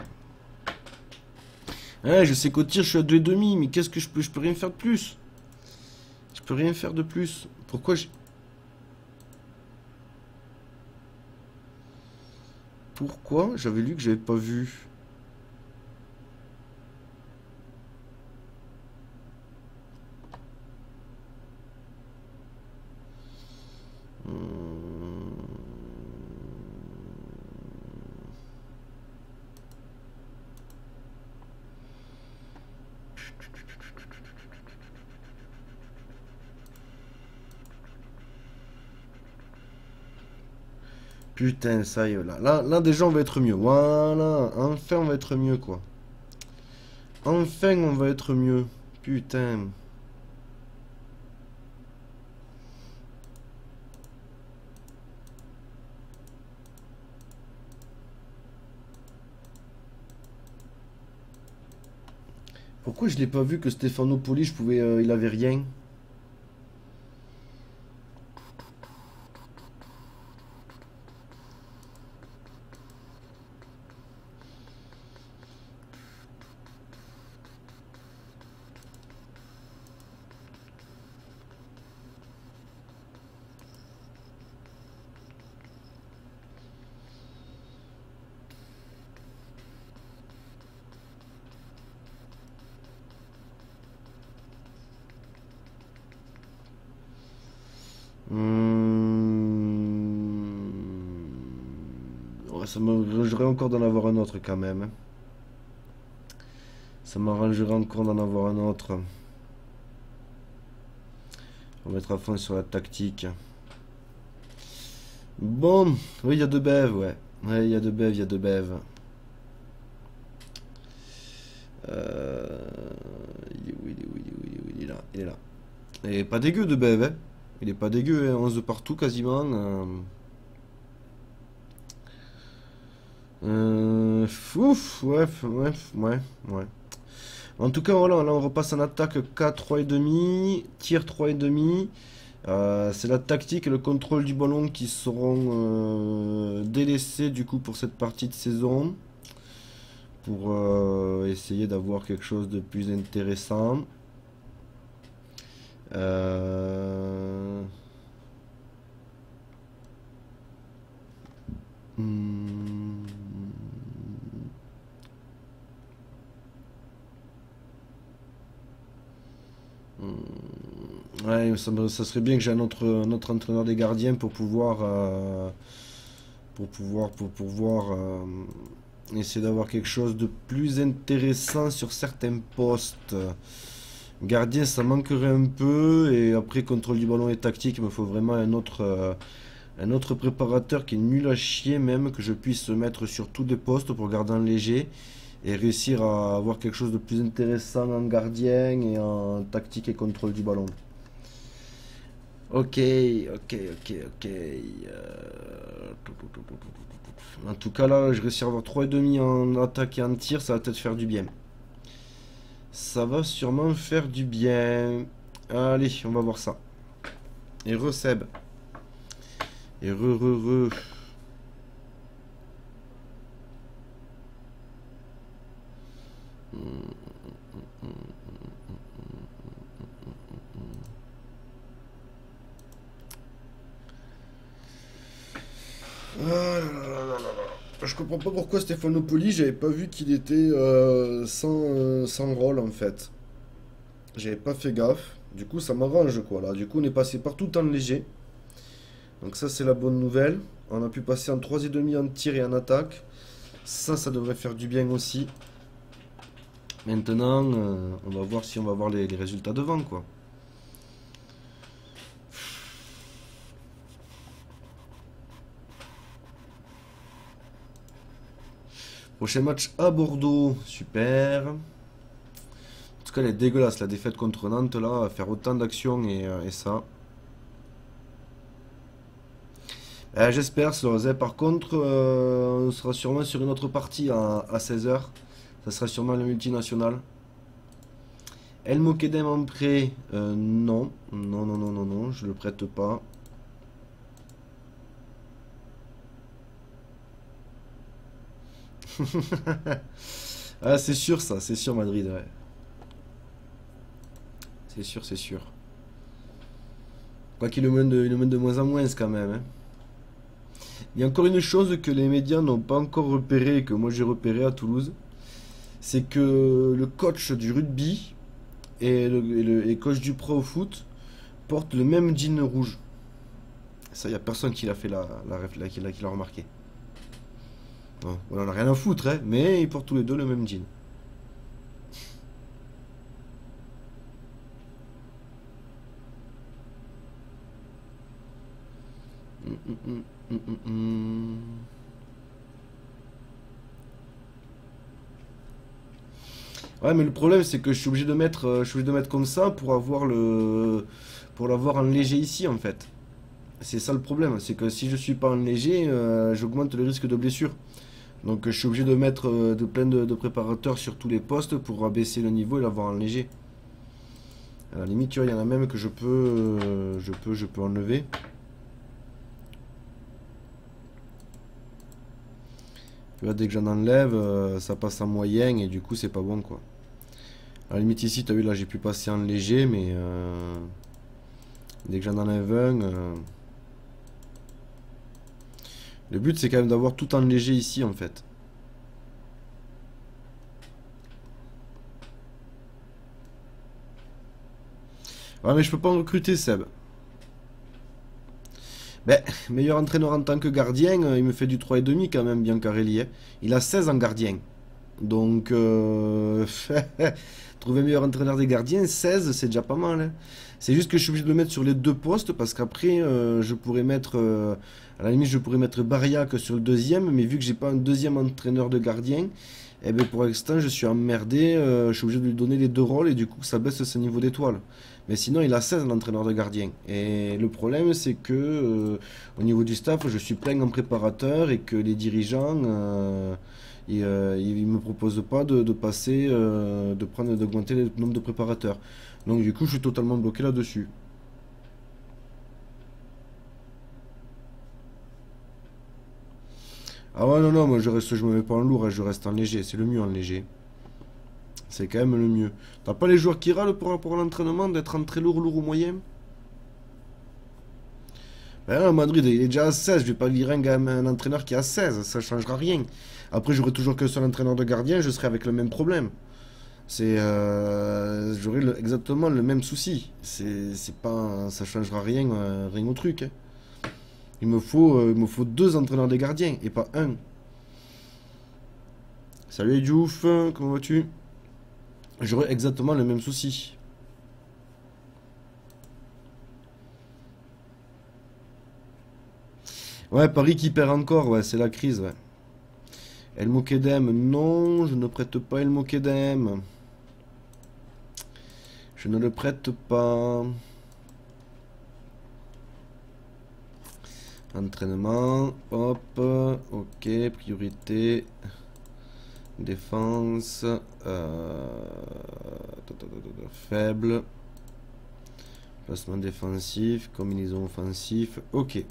Ouais, je sais qu'au tir, je suis à deux virgule cinq, mais qu'est-ce que je peux... Je peux rien faire de plus. Je peux rien faire de plus. Pourquoi je... Pourquoi j'avais lu que j'avais pas vu. Putain, ça y est, là. Là, là, déjà, on va être mieux. Voilà. Enfin, on va être mieux, quoi. Enfin, on va être mieux. Putain. Pourquoi je l'ai pas vu que Stefano Poli, je pouvais, euh, il avait rien. Hmm. Ouais, ça m'arrangerait encore d'en avoir un autre quand même. Ça m'arrangerait encore d'en avoir un autre. On va mettre à fond sur la tactique. Bon, oui, il y a deux bèves, ouais. Ouais, il y a deux bèves, il y a deux bèves. Euh... Il est où, il est où, il est où, il est où, il est là, il est là. Et pas dégueu de bève, hein. Il est pas dégueu, hein. onze de partout quasiment. Euh... Euh... Ouf, ouais, ouais, ouais, ouais. En tout cas, voilà, là on repasse en attaque K trois virgule cinq, tir trois virgule cinq. Euh, c'est la tactique et le contrôle du ballon qui seront euh, délaissés du coup pour cette partie de saison. Pour euh, essayer d'avoir quelque chose de plus intéressant. Euh... Hmm. Ouais, ça, me- ça serait bien que j'ai un autre, un autre entraîneur des gardiens pour pouvoir, euh, pour pouvoir, pour pouvoir euh, essayer d'avoir quelque chose de plus intéressant sur certains postes. Gardien, ça manquerait un peu, et après contrôle du ballon et tactique, il me faut vraiment un autre, euh, un autre préparateur qui est nul à chier même, que je puisse mettre sur tous les postes pour garder en léger et réussir à avoir quelque chose de plus intéressant en gardien et en tactique et contrôle du ballon. Ok, ok, ok, ok. Euh, En tout cas là, je réussis à avoir trois virgule cinq en attaque et en tir, ça va peut-être faire du bien. Ça va sûrement faire du bien. Allez, on va voir ça. Et re Seb. Et re re re. Ah là là là là là. Je comprends pas pourquoi Stefano Poli, j'avais pas vu qu'il était euh, sans, euh, sans rôle en fait. J'avais pas fait gaffe. Du coup, ça m'arrange quoi là. Du coup, on est passé partout en léger. Donc, ça, c'est la bonne nouvelle. On a pu passer en trois virgule cinq en tir et en attaque. Ça, ça devrait faire du bien aussi. Maintenant, euh, on va voir si on va voir les, les résultats devant quoi. Prochain match à Bordeaux. Super. En tout cas, elle est dégueulasse la défaite contre Nantes là. Faire autant d'actions et, euh, et ça. Euh, J'espère, Slorze. Par contre, euh, on sera sûrement sur une autre partie à, à seize heures. Ça sera sûrement le multinational. El Mokedem en prêt, euh, non. Non, non, non, non, non, je le prête pas. Ah, c'est sûr ça, c'est sûr Madrid, ouais. C'est sûr, c'est sûr. Quoi qu'il le mène de, il le mène de moins en moins quand même, hein. Il y a encore une chose que les médias n'ont pas encore repéré et que moi j'ai repéré à Toulouse, c'est que le coach du rugby et le, et le- et coach du pro au foot portent le même jean rouge. Ça, il n'y a personne qui l'a fait la, la, ref- la- qui l'a qui l'a remarqué. Bon, on en a rien à foutre, hein, mais ils portent tous les deux le même jean. Hum, hum, hum, hum, hum, hum. Ouais, mais le problème, c'est que je suis obligé de mettre, euh, je suis obligé de mettre comme ça pour avoir le, pour l'avoir en léger ici, en fait. C'est ça le problème, c'est que si je suis pas en léger, euh, j'augmente le risque de blessure. Donc je suis obligé de mettre euh, de plein de, de préparateurs sur tous les postes pour abaisser le niveau et l'avoir en léger. À la limite, tu vois, il y en a même que je peux, euh, je peux, je peux enlever. Tu vois, dès que j'en enlève, euh, ça passe en moyen et du coup, c'est pas bon, quoi. À la limite, ici, tu as vu, là, j'ai pu passer en léger, mais euh, dès que j'en enlève un, euh, le but, c'est quand même d'avoir tout en léger ici, en fait. Ouais, mais je peux pas en recruter, Seb. Ben, meilleur entraîneur en tant que gardien, euh, il me fait du trois virgule cinq quand même, Biancarelli, hein. Il a seize en gardien. Donc, euh, trouver meilleur entraîneur des gardiens, seize, c'est déjà pas mal, hein. C'est juste que je suis obligé de le mettre sur les deux postes parce qu'après, euh, je pourrais mettre, euh, à la limite, je pourrais mettre Bariac sur le deuxième, mais vu que j'ai pas un deuxième entraîneur de gardien, eh ben pour l'instant, je suis emmerdé, euh, je suis obligé de lui donner les deux rôles et du coup, ça baisse ce niveau d'étoile. Mais sinon, il a seize en entraîneur de gardien. Et le problème, c'est que euh, au niveau du staff, je suis plein en préparateur et que les dirigeants, euh, et, euh, il me propose pas de, de passer, euh, de prendre, d'augmenter le nombre de préparateurs. Donc du coup, je suis totalement bloqué là-dessus. Ah ouais, non, non, moi je reste, je me mets pas en lourd, hein, je reste en léger. C'est le mieux en léger. C'est quand même le mieux. T'as pas les joueurs qui râlent pour, pour l'entraînement d'être en très lourd, lourd ou moyen? Ben non, Madrid, il est déjà à seize. Je vais pas virer un, gars- un entraîneur qui est à seize. Ça changera rien. Après, j'aurai toujours qu'un seul entraîneur de gardien, je serai avec le même problème. C'est, euh, j'aurai le- exactement le même souci. C'est, c'est pas, ça changera rien, euh, rien au truc, hein. Il me faut, euh, il me faut deux entraîneurs des gardiens et pas un. Salut Diouf, comment vas-tu? J'aurai exactement le même souci. Ouais, Paris qui perd encore, ouais, c'est la crise, ouais. El Mokedem, non, je ne prête pas El Mokedem. Je ne le prête pas. Entraînement, hop, ok, priorité, défense, euh, faible, placement défensif, combinaison offensif, ok.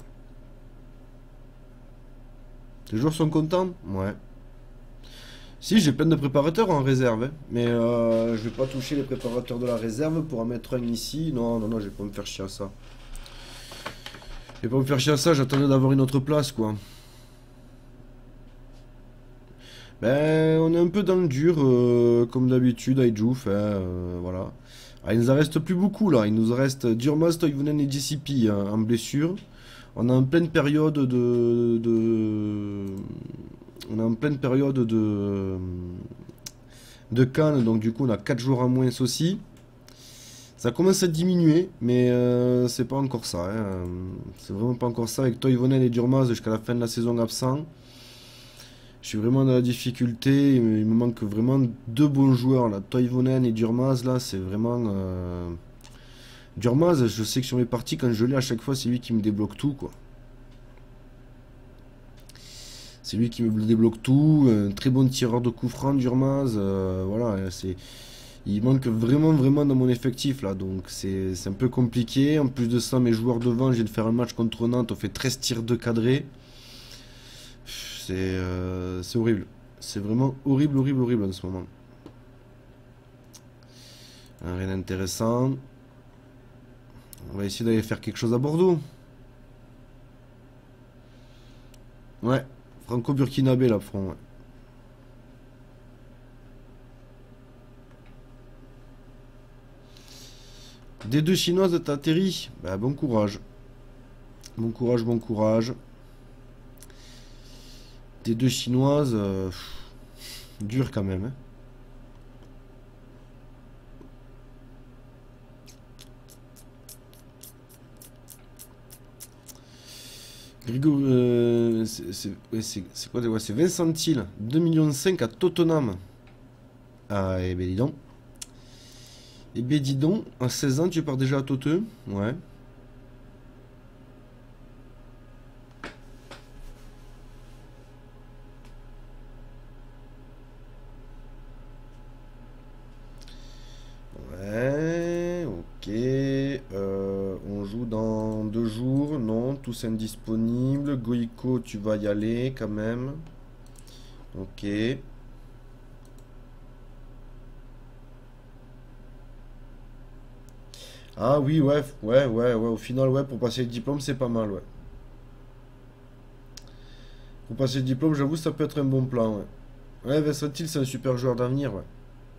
Les joueurs sont contents? Ouais. Si, j'ai plein de préparateurs en réserve, hein, mais euh, je vais pas toucher les préparateurs de la réserve pour en mettre un ici. Non, non, non, je vais pas me faire chier à ça. Je vais pas me faire chier à ça, j'attendais d'avoir une autre place, quoi. Ben, on est un peu dans le dur, euh, comme d'habitude, avec Diouf, hein, euh, voilà. Ah, il nous en reste plus beaucoup, là. Il nous reste Durmaz, Toivonen et J C P hein, en blessure. On est en pleine période de, de... On est en pleine période de... de Cannes, donc du coup, on a quatre jours en moins aussi. Ça commence à diminuer, mais euh, c'est pas encore ça, hein. C'est vraiment pas encore ça. Avec Toivonen et Durmaz jusqu'à la fin de la saison absent. Je suis vraiment dans la difficulté. Il me, il me manque vraiment deux bons joueurs là. Toivonen et Durmaz là, c'est vraiment. Euh... Durmaz, je sais que sur mes parties, quand je l'ai à chaque fois, c'est lui qui me débloque tout quoi. C'est lui qui me débloque tout. Un très bon tireur de coups francs, Durmaz. Euh, voilà, c'est. Il manque vraiment, vraiment dans mon effectif là, donc c'est un peu compliqué. En plus de ça, mes joueurs devant, je viens de faire un match contre Nantes, on fait treize tirs de cadré. C'est euh, c'est horrible. C'est vraiment horrible, horrible, horrible en ce moment. Rien d'intéressant. On va essayer d'aller faire quelque chose à Bordeaux. Ouais, franco-burkinabé là, front. Ouais. Des deux chinoises, t'as atterri. Bah, bon courage. Bon courage, bon courage. Des deux chinoises, euh, pff, dur quand même. Hein. Grigor, euh, c'est ouais, quoi ouais, c'est Vincent Thiel, deux virgule cinq millions à Tottenham. Ah, et ben dis donc. Et ben dis donc, à seize ans, tu pars déjà à Toteux. Ouais. Ouais, ok. Euh, on joue dans deux jours. Non, tous indisponibles. Goïko, tu vas y aller quand même. Ok. Ah oui, ouais, ouais, ouais, ouais. Au final, ouais, pour passer le diplôme, c'est pas mal, ouais. Pour passer le diplôme, j'avoue, ça peut être un bon plan, ouais. Ouais, Vincent Thiel, c'est un super joueur d'avenir, ouais.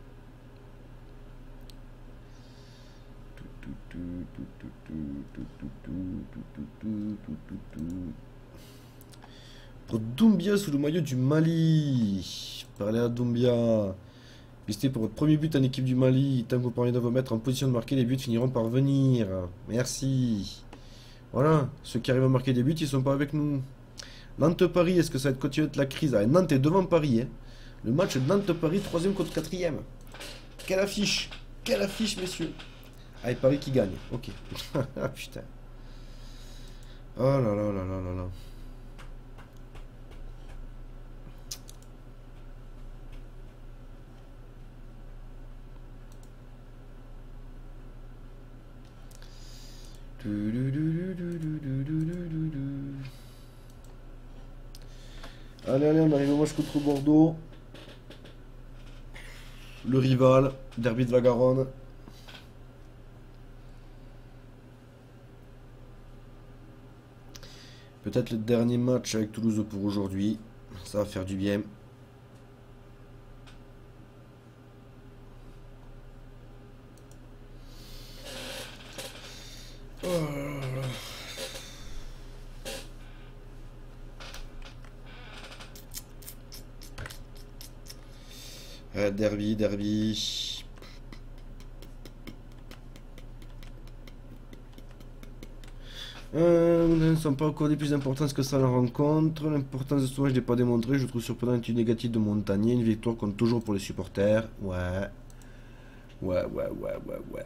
Pour Doumbia sous le maillot du Mali. Parlez à Doumbia. Félicité pour votre premier but en équipe du Mali. Tant que vous parlez de vous mettre en position de marquer, les buts finiront par venir. Merci. Voilà. Ceux qui arrivent à marquer des buts, ils sont pas avec nous. Nantes-Paris, est-ce que ça va être continué de la crise? Ah, Nantes est devant Paris. Hein. Le match Nantes-Paris, troisième contre quatrième. Quelle affiche! Quelle affiche, messieurs! Ah, et Paris qui gagne. Ok. Ah, putain. Oh là là là là là là. Allez, allez, on arrive au match contre Bordeaux. Le rival, derby de la Garonne. Peut-être le dernier match avec Toulouse pour aujourd'hui. Ça va faire du bien. Oh là là. Euh, derby, derby. Euh, ne sont pas accordés plus d'importance que ça à la rencontre. L'importance de ce match n'est pas démontrée. Je trouve surprenant une négative de Montagnier. Une victoire compte toujours pour les supporters. Ouais. Ouais, ouais, ouais, ouais, ouais.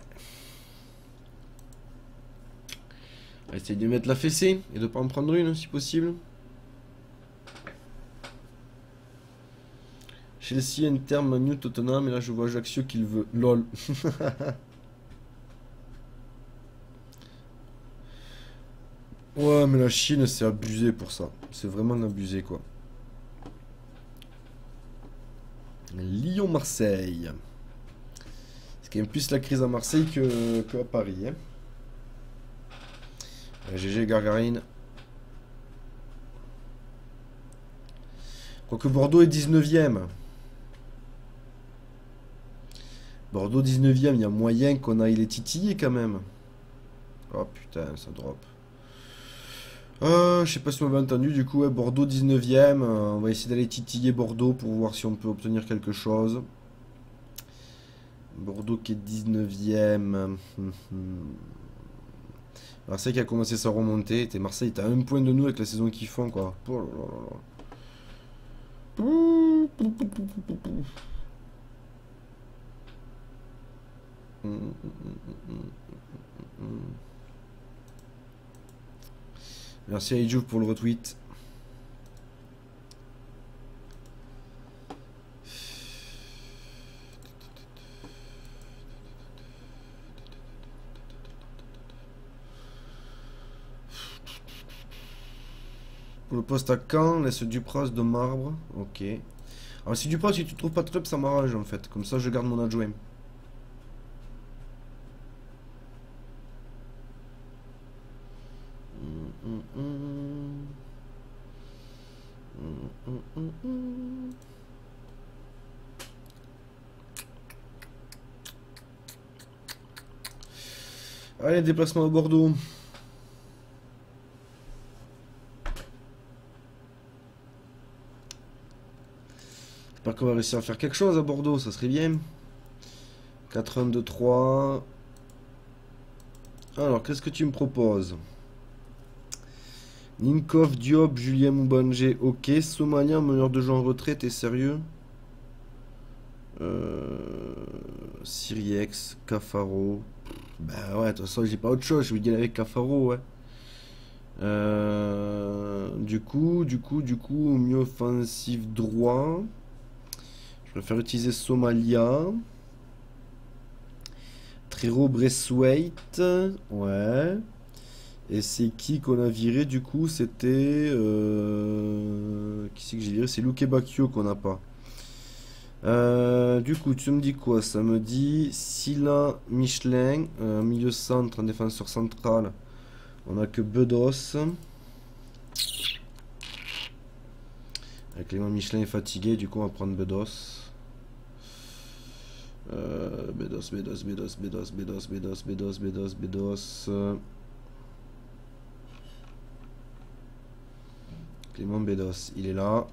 On va essayer de mettre la fessée et de ne pas en prendre une si possible. Chelsea, Inter, Manu, Tottenham. Et là, je vois Ajaccio qu'il veut. Lol. Ouais, mais la Chine, c'est abusé pour ça. C'est vraiment abusé, quoi. Lyon-Marseille. C'est quand même plus la crise à Marseille que, que à Paris. Hein. G G, Gargarine. Quoique Bordeaux est dix-neuvième. Bordeaux dix-neuvième, il y a moyen qu'on aille les titiller quand même. Oh putain, ça drop. Euh, je sais pas si vous m'avez entendu, du coup, ouais, Bordeaux dix-neuvième. Euh, on va essayer d'aller titiller Bordeaux pour voir si on peut obtenir quelque chose. Bordeaux qui est dix-neuvième. Marseille qui a commencé sa remontée. Et Marseille est à un point de nous avec la saison qu'ils font, quoi. Oh là là là. Merci à Ijouf pour le retweet. Le poste à Caen, laisse Dupraz de Marbre. Ok. Alors si Dupraz, si tu trouves pas de club, ça m'arrange en fait. Comme ça, je garde mon adjoint. Hum, hum, hum. Hum, hum, hum, hum. Allez, déplacement à Bordeaux. J'espère qu'on va réussir à faire quelque chose à Bordeaux, ça serait bien. quatre-vingt-deux trois. Alors, qu'est-ce que tu me proposes? Ninkov, Diop, Julien Moubangé, ok. Somalien, meneur de jeu en retraite, t'es sérieux? euh... Siriex, Cafaro. Bah ouais, de toute façon, j'ai pas autre chose, je vais dire avec Cafaro, ouais. Euh... Du coup, du coup, du coup, au mieux offensif droit. Je préfère utiliser Somalia. Trero Braithwaite, ouais. Et c'est qui qu'on a viré du coup? C'était. Euh... Qui c'est que j'ai viré? C'est Luke Bacchio qu'on n'a pas. Euh, du coup, tu me dis quoi? Ça me dit Silla Michelin, euh, milieu centre, un défenseur central. On a que Bedos. Avec Clément Michelin est fatigué, du coup on va prendre Bedos. Euh, Bedos, Bedos, Bedos, Bedos, Bedos, Bedos, Bedos, Bedos, Bedos. Clément Bedos, il est là.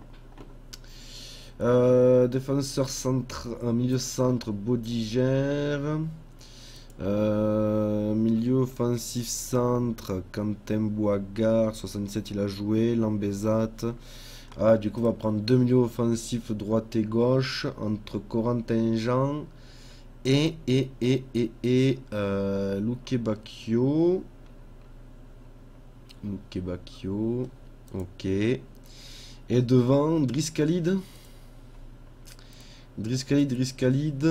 Euh, défenseur centre, un milieu centre, Bodiger. Euh, milieu offensif centre, Quentin Boigard, soixante-dix-sept il a joué. Lambezat. Ah, du coup, on va prendre deux milieux offensifs, droite et gauche, entre Corentin Jean et, et, et, et, et, euh, Luke Bacchio. Luke Bacchio. Ok. Et devant, Driss Khalid. Driss Khalid, Driss Khalid.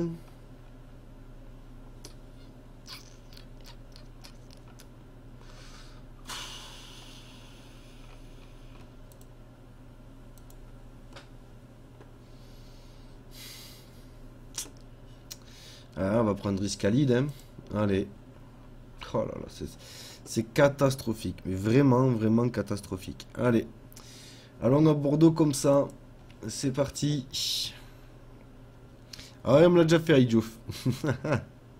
Ah, on va prendre Driss Khalid, hein. Allez. Oh là là, c'est... C'est catastrophique, mais vraiment, vraiment catastrophique. Allez, allons à Bordeaux comme ça. C'est parti. Ah ouais, on me l'a déjà fait, Aïdjouf. euh,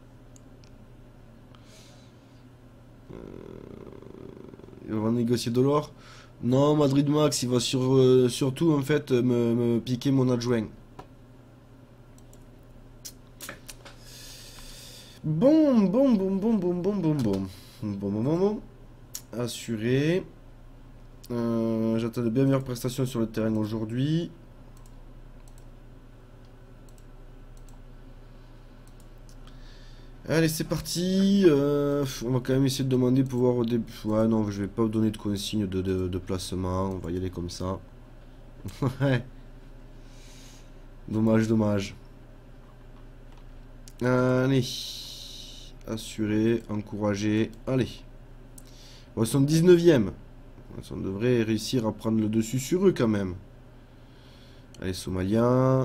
il va négocier de l'or. Non, Madrid Max, il va sur, euh, surtout en fait me, me piquer mon adjoint. Bon, bon, bon, bon, bon, bon, bon, bon. Bon, bon, bon, bon. Assuré. Euh, J'attends de bien meilleures prestations sur le terrain aujourd'hui. Allez, c'est parti. Euh, on va quand même essayer de demander pouvoir au début. Ouais, non, je vais pas vous donner de consignes de, de, de placement. On va y aller comme ça. Ouais. Dommage, dommage. Allez. Assuré, encouragé. Allez. Bon, ils sont dix-neuvième. On devrait réussir à prendre le dessus sur eux quand même. Allez, Somalien.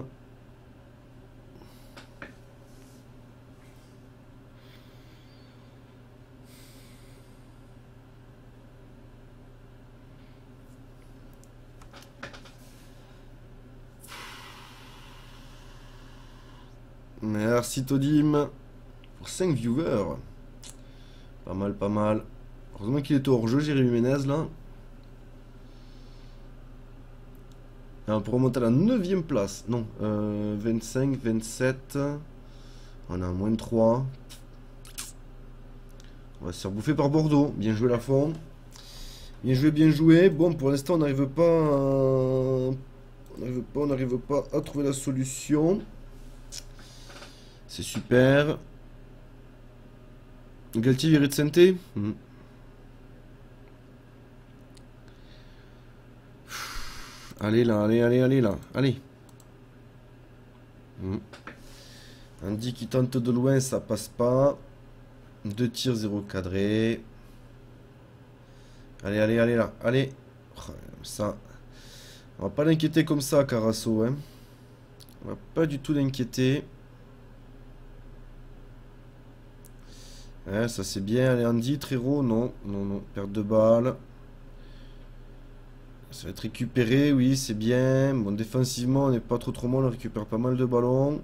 Merci Todim. Pour cinq viewers. Pas mal, pas mal. Heureusement qu'il est hors jeu, Jérémy Ménez là. Alors, pour remonter à la neuvième place. Non, euh, vingt-cinq, vingt-sept. On a moins de trois. On va se faire bouffer par Bordeaux. Bien joué la fond. Bien joué, bien joué. Bon, pour l'instant, on n'arrive pas, à... on n'arrive pas, on n'arrive pas à trouver la solution. C'est super. Galtier viré de Sainté. Mmh. Allez là, allez, allez, allez là, allez. Mmh. Andy qui tente de loin, ça passe pas. Deux tirs, zéro cadré. Allez, allez, allez là, allez. Oh, Ça. On va pas l'inquiéter comme ça, Carasso. Hein. On va pas du tout l'inquiéter. Ouais, ça c'est bien. Allez, Andy, Trero, non. Non, non. Perte de balle. Ça va être récupéré, oui, c'est bien. Bon, défensivement, on n'est pas trop trop mal. On récupère pas mal de ballons.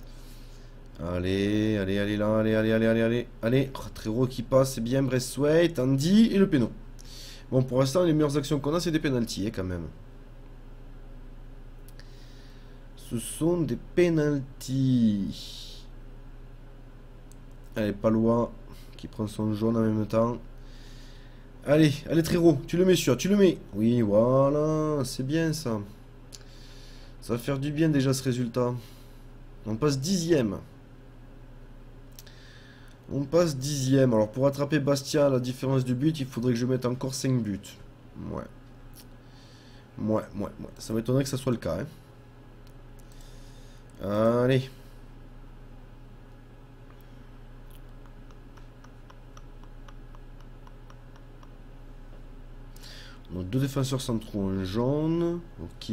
Allez, allez, allez, là, allez, allez, allez, allez, allez. Allez, oh, Trero qui passe, c'est bien. Braithwaite, Andy et le péno. Bon, pour l'instant, les meilleures actions qu'on a, c'est des pénaltys, hein, quand même. Ce sont des pénaltys. Allez, Palois qui prend son jaune en même temps. Allez, allez Trero, tu le mets sûr, tu le mets. Oui, voilà, c'est bien ça. Ça va faire du bien déjà ce résultat. On passe dixième. On passe dixième. Alors pour attraper Bastia à la différence de but, il faudrait que je mette encore cinq buts. Ouais. Ouais, ouais, ouais. Ça m'étonnerait que ça soit le cas. Hein. Allez. Donc deux défenseurs centraux en jaune. Ok.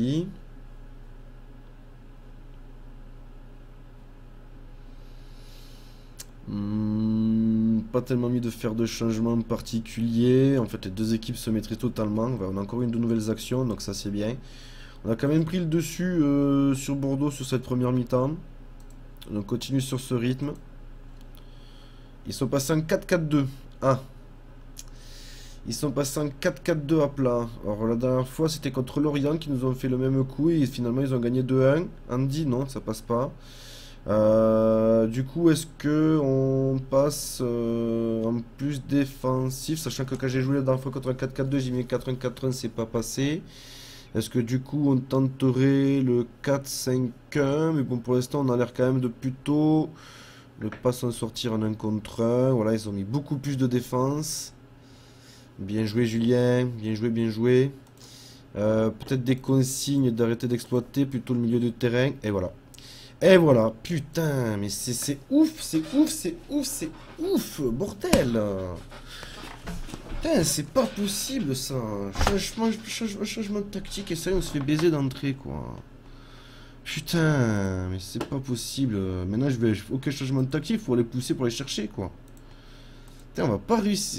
Hmm, pas tellement mis de faire de changement particulier. En fait, les deux équipes se maîtrisent totalement. On a encore une de nouvelles actions, donc ça c'est bien. On a quand même pris le dessus euh, sur Bordeaux sur cette première mi-temps. On continue sur ce rythme. Ils sont passés en quatre quatre deux. Ah. Ils sont passés en quatre quatre deux à plat. Alors la dernière fois c'était contre Lorient qui nous ont fait le même coup et finalement ils ont gagné deux un. Andy non, ça passe pas. Euh, du coup, est-ce que on passe euh, en plus défensif, sachant que quand j'ai joué la dernière fois contre un quatre quatre deux, j'ai mis quatre un quatre un, c'est pas passé. Est-ce que du coup on tenterait le quatre cinq un? Mais bon, pour l'instant on a l'air quand même de plutôt ne pas s'en sortir en un contre un. Voilà, ils ont mis beaucoup plus de défense. Bien joué Julien, bien joué, bien joué. Euh, Peut-être des consignes d'arrêter d'exploiter plutôt le milieu de terrain. Et voilà. Et voilà, putain, mais c'est ouf, c'est ouf, c'est ouf, c'est ouf, bordel. Putain, c'est pas possible ça. Changement, changement, changement de tactique et ça, on se fait baiser d'entrée, quoi. Putain, mais c'est pas possible. Maintenant, je vais, aucun changement de tactique, faut les pousser pour les chercher, quoi. Putain, on va pas réussir.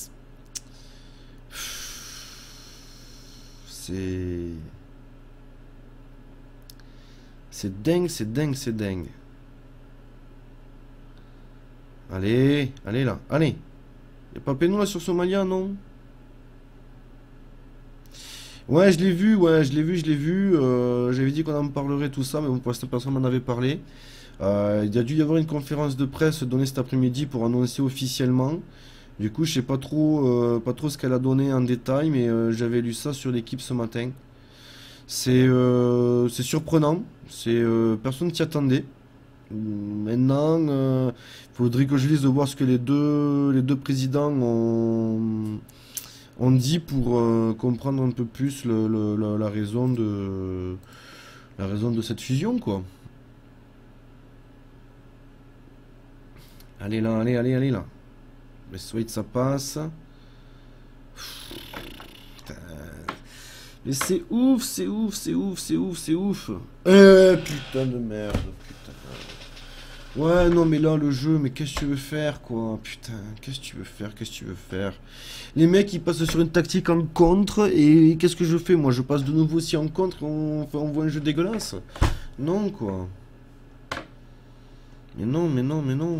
C'est... C'est dingue, c'est dingue, c'est dingue. Allez, allez là, allez. Y'a pas Pénon là sur Somalia, non? Ouais, je l'ai vu, ouais, je l'ai vu, je l'ai vu. Euh, J'avais dit qu'on en parlerait, tout ça, mais bon, pour l'instant, personne m'en avait parlé. Euh, il y a dû y avoir une conférence de presse donnée cet après-midi pour annoncer officiellement. Du coup, je sais pas trop, euh, pas trop ce qu'elle a donné en détail, mais euh, j'avais lu ça sur l'équipe ce matin. C'est euh, c'est surprenant. C'est euh, personne s'y attendait. Maintenant, il euh, faudrait que je lise de voir ce que les deux, les deux présidents ont, ont dit pour euh, comprendre un peu plus le, le, la, la raison de la raison de cette fusion, quoi. Allez là, allez, allez, allez là. Braithwaite, ça passe. Putain. Mais c'est ouf, c'est ouf, c'est ouf, c'est ouf, c'est ouf. Euh, putain de merde, putain. Ouais, non, mais là, le jeu, mais qu'est-ce que tu veux faire, quoi? Putain, qu'est-ce que tu veux faire, qu'est-ce que tu veux faire? Les mecs, ils passent sur une tactique en contre, et qu'est-ce que je fais? Moi, je passe de nouveau aussi en contre, on, on voit un jeu dégueulasse. Non, quoi. Mais non, mais non, mais non.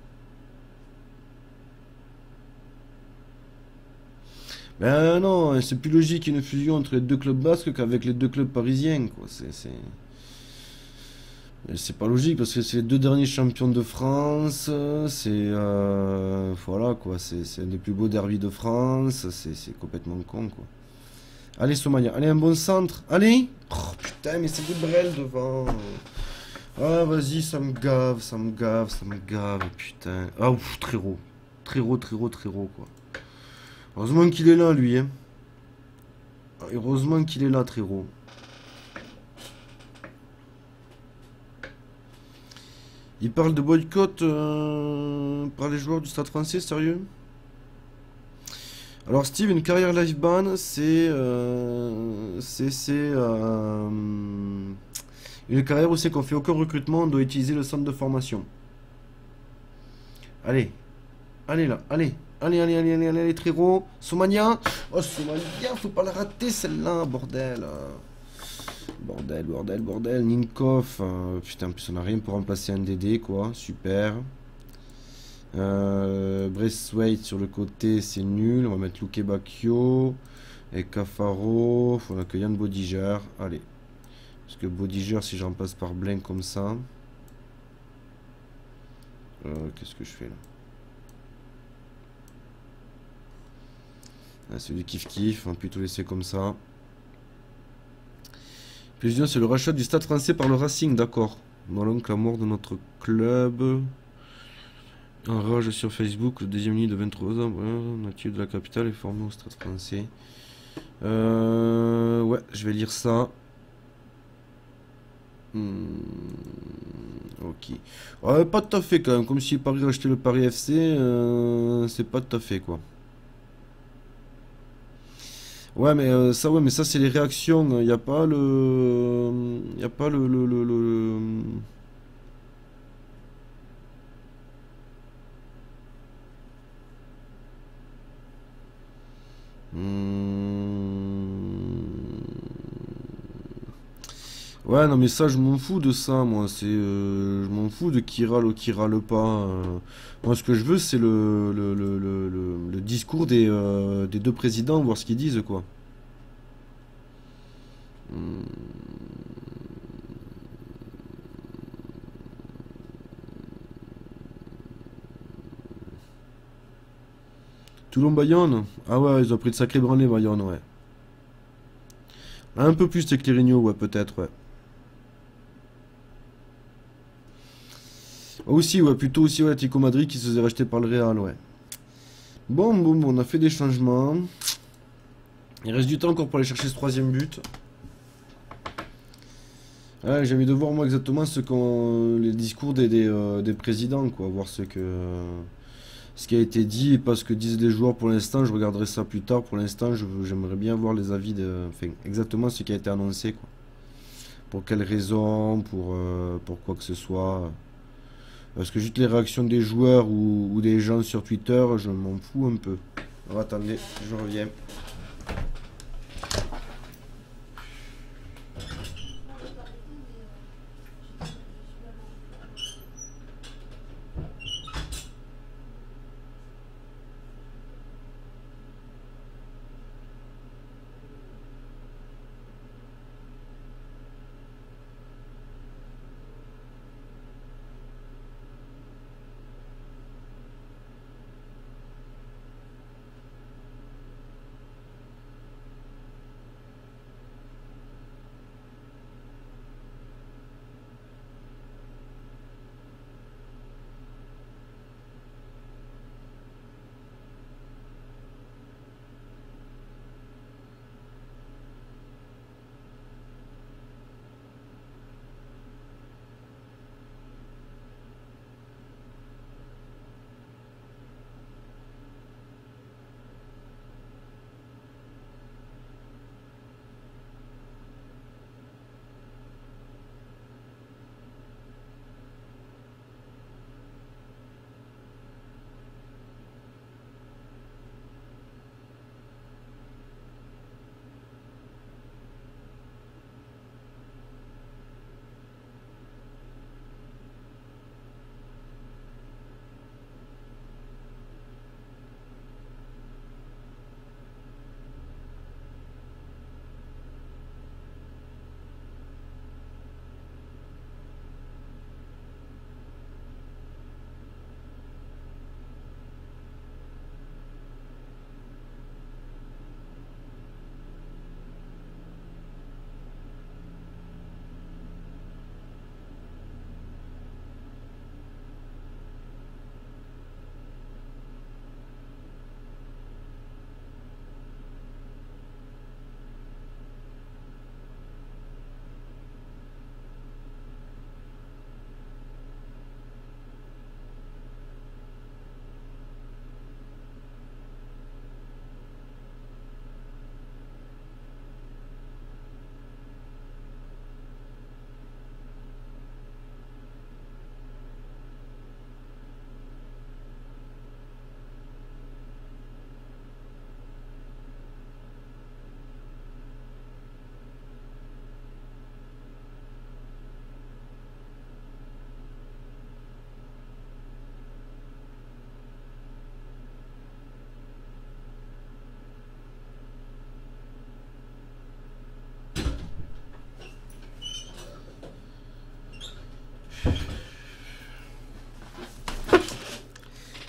Ben non, c'est plus logique une fusion entre les deux clubs basques qu'avec les deux clubs parisiens, quoi. C'est, c'est... c'est pas logique parce que c'est les deux derniers champions de France. C'est euh, voilà quoi. C'est, c'est un des plus beaux derbys de France. C'est, c'est complètement con, quoi. Allez Somalia, allez un bon centre. Allez. Oh putain, mais c'est des brels devant. Ah vas-y, ça me gave, ça me gave, ça me gave, putain. Ah ouf, très haut, très haut, très haut, très haut, quoi. Heureusement qu'il est là, lui. Hein. Heureusement qu'il est là, Trero. Il parle de boycott euh, par les joueurs du Stade français, sérieux? Alors Steve, une carrière live ban, c'est euh, c'est c'est, euh, une carrière où c'est qu'on fait aucun recrutement, on doit utiliser le centre de formation. Allez, allez là, allez, allez, allez, allez, allez, allez, allez, Trero, Somania. Oh Somania, faut pas la rater celle-là, bordel. Bordel, bordel, bordel, Ninkov. euh, putain, en plus on a rien pour remplacer un D D quoi, super. Euh, Braithwaite sur le côté, c'est nul. On va mettre Luke Bacchio et Cafaro. On a que Yann Bodiger. Allez. Parce que Bodiger, si je remplace par Blank comme ça. Euh, Qu'est-ce que je fais là? Ah, c'est du kiff-kiff. On va plutôt laisser comme ça. Président, c'est le rachat du Stade français par le Racing, d'accord. Donc la mort de notre club. Un rage sur Facebook, le deuxième ligne de vingt-trois ans, natif de la capitale est formé au Stade français. Euh, ouais, je vais lire ça. Hmm, ok. Ouais, pas tout à fait quand même, comme si Paris rachetait le Paris F C, euh, c'est pas tout à fait quoi. Ouais, mais euh, ça, ouais, mais ça c'est les réactions. Il n'y a pas le, il y a pas le, le, le, le- Hmm. Ouais, non, mais ça, je m'en fous de ça, moi. C'est, euh, je m'en fous de qui râle ou qui râle pas. euh. Moi, ce que je veux, c'est le, le, le, le, le- le discours des, euh, des deux présidents, voir ce qu'ils disent, quoi. Hmm. Toulon-Bayonne? Ah ouais, ils ont pris de sacrés branlés, Bayonne, ouais. Un peu plus que Clérigno, ouais, peut-être, ouais. Aussi, ouais, plutôt aussi, ouais, Tico Madrid qui se faisait racheter par le Real, ouais. Bon, bon, bon, on a fait des changements. Il reste du temps encore pour aller chercher ce troisième but. Ouais, j'ai envie de voir moi exactement ce qu'on les discours des, des, euh, des présidents, quoi, voir ce que ce qui a été dit et pas ce que disent les joueurs pour l'instant. Je regarderai ça plus tard. Pour l'instant, je veux- j'aimerais bien voir les avis de, enfin, exactement ce qui a été annoncé, quoi. Pour quelles raisons, pour euh, pour quoi que ce soit. Parce que juste les réactions des joueurs ou, ou des gens sur Twitter, je m'en fous un peu. Alors, attendez, je reviens.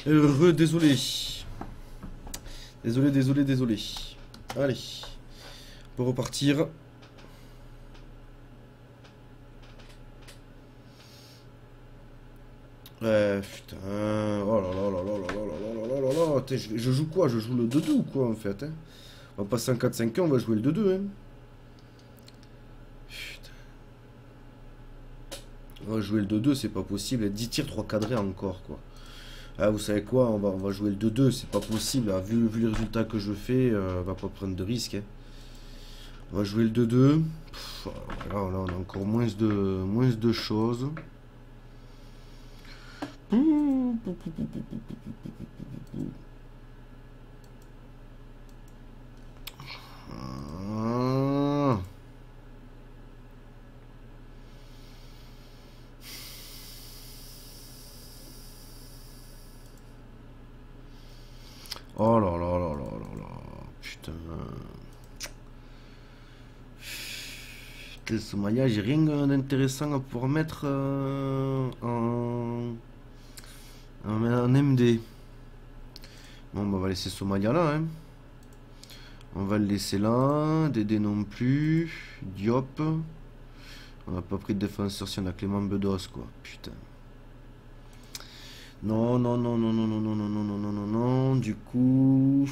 Heureux, désolé. Désolé, désolé, désolé. Allez. On peut repartir. Ouais, putain. Oh là là là là là là là là là là là. T'es, Je, je joue quoi? Je joue le deux deux ou quoi en fait, hein? On va passer en quatre cinq un, on va jouer le deux deux, hein. Putain. On va jouer le deux deux, c'est pas possible. dix tirs, trois cadrés encore, quoi. Ah, vous savez quoi? On va, on va jouer le deux deux, c'est pas possible. Ah, vu, vu les résultats que je fais, euh, on va pas prendre de risques, hein. On va jouer le deux deux. Pff, là, là, on a encore moins de, moins de choses. Ah. Oh là là là là là là. Putain. Quel Somaya, j'ai rien d'intéressant à pouvoir mettre euh, en, en, en M D. Bon, bah, on va laisser Somaya là, hein. On va le laisser là. Dédé non plus. Diop. On n'a pas pris de défenseur si on a Clément Bedos, quoi. Putain. Non, non, non, non, non, non, non, non, non, non, non, non, non. Du coup...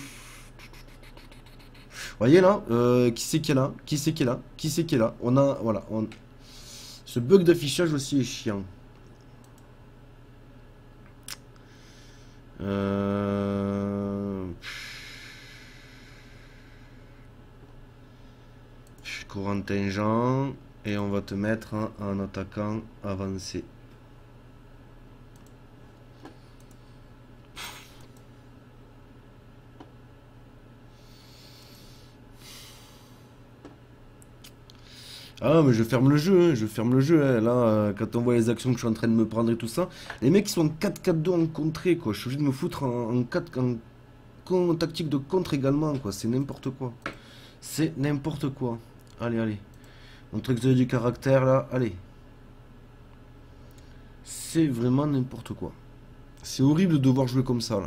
Voyez là, euh, qui c'est qui est là? Qui c'est qui est là? Qui c'est qui est là? On a, voilà, on... Ce bug d'affichage aussi est chiant. Euh... Corentin Jean. Et on va te mettre un, un attaquant avancé. Ah, mais je ferme le jeu, hein, je ferme le jeu, hein. Là, euh, quand on voit les actions que je suis en train de me prendre et tout ça, les mecs ils sont en quatre quatre deux en contrée, quoi. Je suis obligé de me foutre en, en, quatre, en, en tactique de contre également, quoi. C'est n'importe quoi. C'est n'importe quoi. Allez, allez. Mon truc de du caractère, là, allez. C'est vraiment n'importe quoi. C'est horrible de devoir jouer comme ça, là.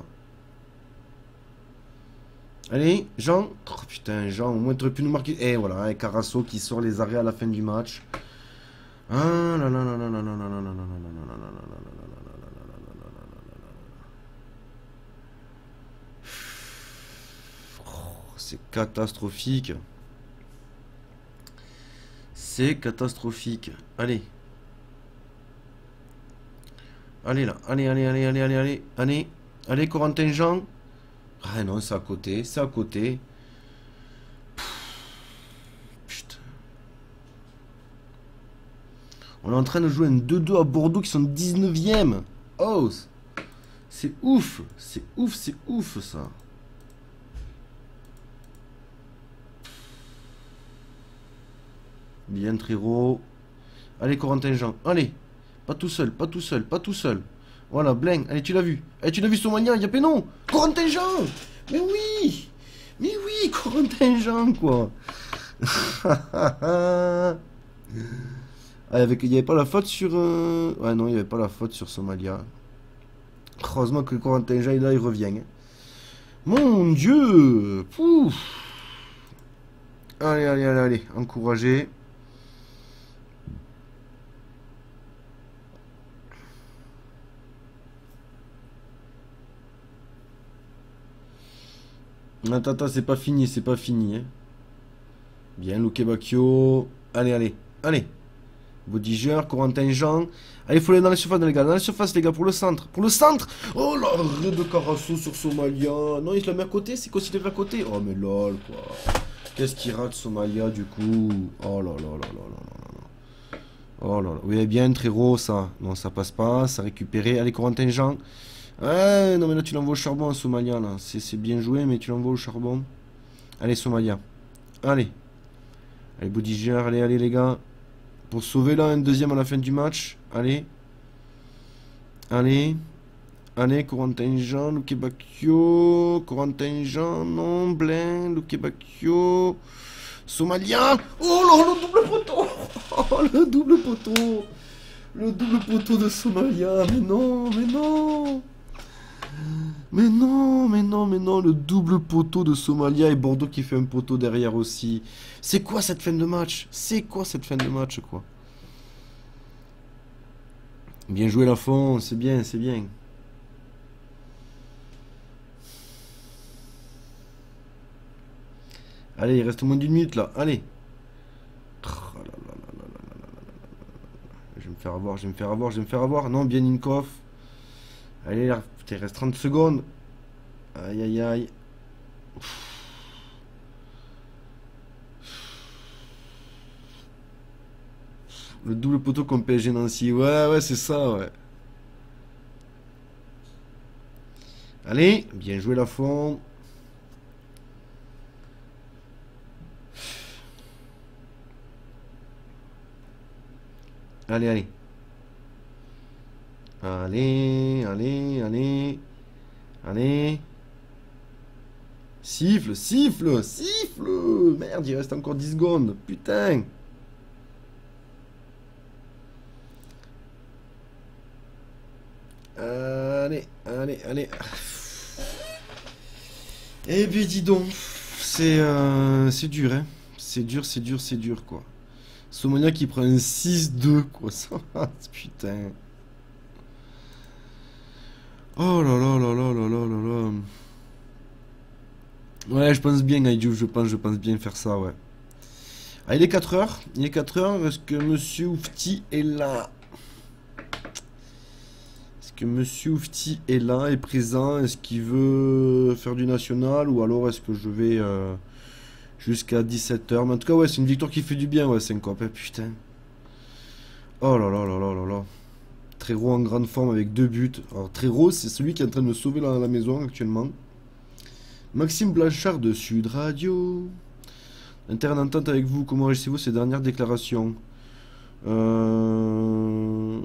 Allez, Jean. Oh putain, Jean, au moins tu aurais pu nous marquer. Et voilà, et Carasso qui sort les arrêts à la fin du match. Ah là là là là là là là là là là là là là là là là là là. C'est catastrophique. C'est catastrophique. Allez. Allez là. Allez, allez, allez, allez, allez, allez. Allez. Allez, Corentin Jean. Ah non, c'est à côté. C'est à côté. Putain. On est en train de jouer un deux deux à Bordeaux qui sont dix-neuvième. Oh. C'est ouf. C'est ouf, c'est ouf ça. Bien, Triro. Allez, Corentin Jean. Allez. Pas tout seul, pas tout seul, pas tout seul. Voilà, Blaine. Allez, tu l'as vu. Allez, tu l'as vu, Somania. Il y a Pénon. Corentin Jean. Mais oui. Mais oui, Corentin Jean, quoi. Ah, avec, il n'y avait pas la faute sur... Euh... Ouais, non, il n'y avait pas la faute sur Somalia. Heureusement que Corentin Jean, là, il revient. Mon Dieu. Pouf. Allez, allez, allez, allez. Encouragez. Attends, attends, c'est pas fini, c'est pas fini. Hein. Bien, Luke Bacchio. Allez, allez, allez. Bodiger, Corentin Jean. Allez, il faut aller dans la surface, les gars. Dans la surface, les gars, pour le centre. Pour le centre. Oh, l'arrêt de Carasso sur Somalia. Non, il se la met à côté, c'est considéré à côté. Oh, mais lol, quoi. Qu'est-ce qu'il rate Somalia, du coup? Oh là là là là là là là. Oh là là. Oui, bien, Triro, ça. Non, ça passe pas. Ça récupéré. Allez, Corentin Jean. Ouais, non mais là tu l'envoies au charbon, Somalia, là. C'est bien joué, mais tu l'envoies au charbon. Allez, Somalia. Allez. Allez, Bodiger, allez, allez, les gars. Pour sauver là un deuxième à la fin du match. Allez. Allez. Allez, Corentin Jean, Luke Bacchio. Corentin Jean, non, Blain, Luke Bacchio. Somalia. Oh là, le double poteau. Oh, le double poteau. Le double poteau de Somalia. Mais non, mais non. Mais non, mais non, mais non, le double poteau de Somalia et Bordeaux qui fait un poteau derrière aussi. C'est quoi cette fin de match? C'est quoi cette fin de match, quoi? Bien joué Lafont, c'est bien, c'est bien. Allez, il reste moins d'une minute là, allez. Je vais me faire avoir, je vais me faire avoir, je vais me faire avoir. Non, bien Ninkov. Allez, là, putain, il reste trente secondes. Aïe, aïe, aïe. Le double poteau contre P S G Nancy. Ouais, ouais, c'est ça, ouais. Allez, bien joué Lafont. Allez, allez. Allez, allez, allez. Allez. Siffle, siffle, siffle. Merde, il reste encore dix secondes. Putain. Allez, allez, allez. Eh bien, dis donc. C'est euh, c'est dur, hein. C'est dur, c'est dur, c'est dur, quoi. Somonia qui prend un six deux, quoi. Ça, putain. Oh là là là là là là là là. Ouais, je pense bien, Aïdiouf, je pense, je pense bien faire ça, ouais. Ah, il est quatre heures. Il est quatre heures. Est-ce que Monsieur Oufti est là? Est-ce que Monsieur Oufti est là, est présent? Est-ce qu'il veut faire du national? Ou alors est-ce que je vais euh, jusqu'à dix-sept heures? Mais en tout cas, ouais, c'est une victoire qui fait du bien, ouais, Syncope, hein, putain. Oh là là là là là là. Trero en grande forme avec deux buts. Alors Trero, c'est celui qui est en train de me sauver la, la maison actuellement. Maxime Blanchard de Sud Radio. Interne entente avec vous, comment réagissez-vous ces dernières déclarations? euh...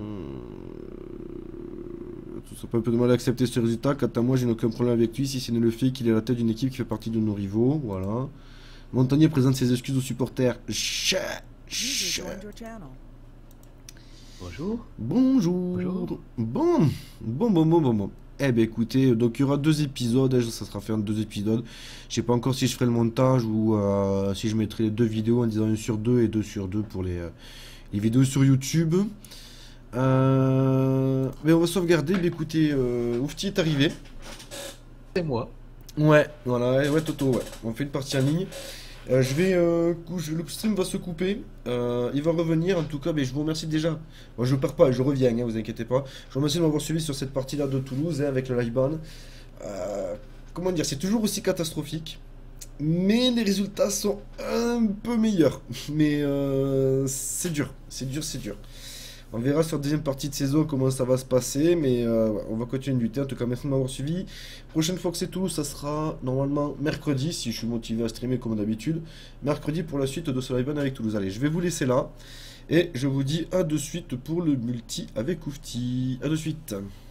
Ça peut un peu de mal à accepter ce résultat. Quant à moi, je n'ai aucun problème avec lui si ce n'est le fait qu'il est à la tête d'une équipe qui fait partie de nos rivaux. Voilà. Montagnier présente ses excuses aux supporters. Chut, chut. Bonjour. Bonjour. Bonjour. Bon, bon, bon, bon, bon, bon. Eh ben écoutez, donc il y aura deux épisodes, hein, ça sera fait en deux épisodes. Je sais pas encore si je ferai le montage ou euh, si je mettrai les deux vidéos en disant un sur deux et deux sur deux pour les, euh, les vidéos sur YouTube. Euh, mais on va sauvegarder. Mais écoutez, euh, Oufti est arrivé. C'est moi. Ouais, voilà, ouais, Toto, ouais. On fait une partie en ligne. Euh, je vais, euh, je- le stream va se couper. Euh, il va revenir. En tout cas, mais je vous remercie déjà. Moi, je pars pas, je reviens. Hein, vous inquiétez pas. Je vous remercie de m'avoir suivi sur cette partie-là de Toulouse hein, avec le live ban. Euh, comment dire, c'est toujours aussi catastrophique. Mais les résultats sont un peu meilleurs. Mais euh, c'est dur, c'est dur, c'est dur. On verra sur la deuxième partie de saison comment ça va se passer, mais euh, on va continuer de lutter. En tout cas, merci de m'avoir suivi. Prochaine fois que c'est Toulouse, ça sera normalement mercredi, si je suis motivé à streamer comme d'habitude. Mercredi pour la suite de ce live avec Toulouse. Allez, je vais vous laisser là. Et je vous dis à de suite pour le multi avec Oufti. À de suite.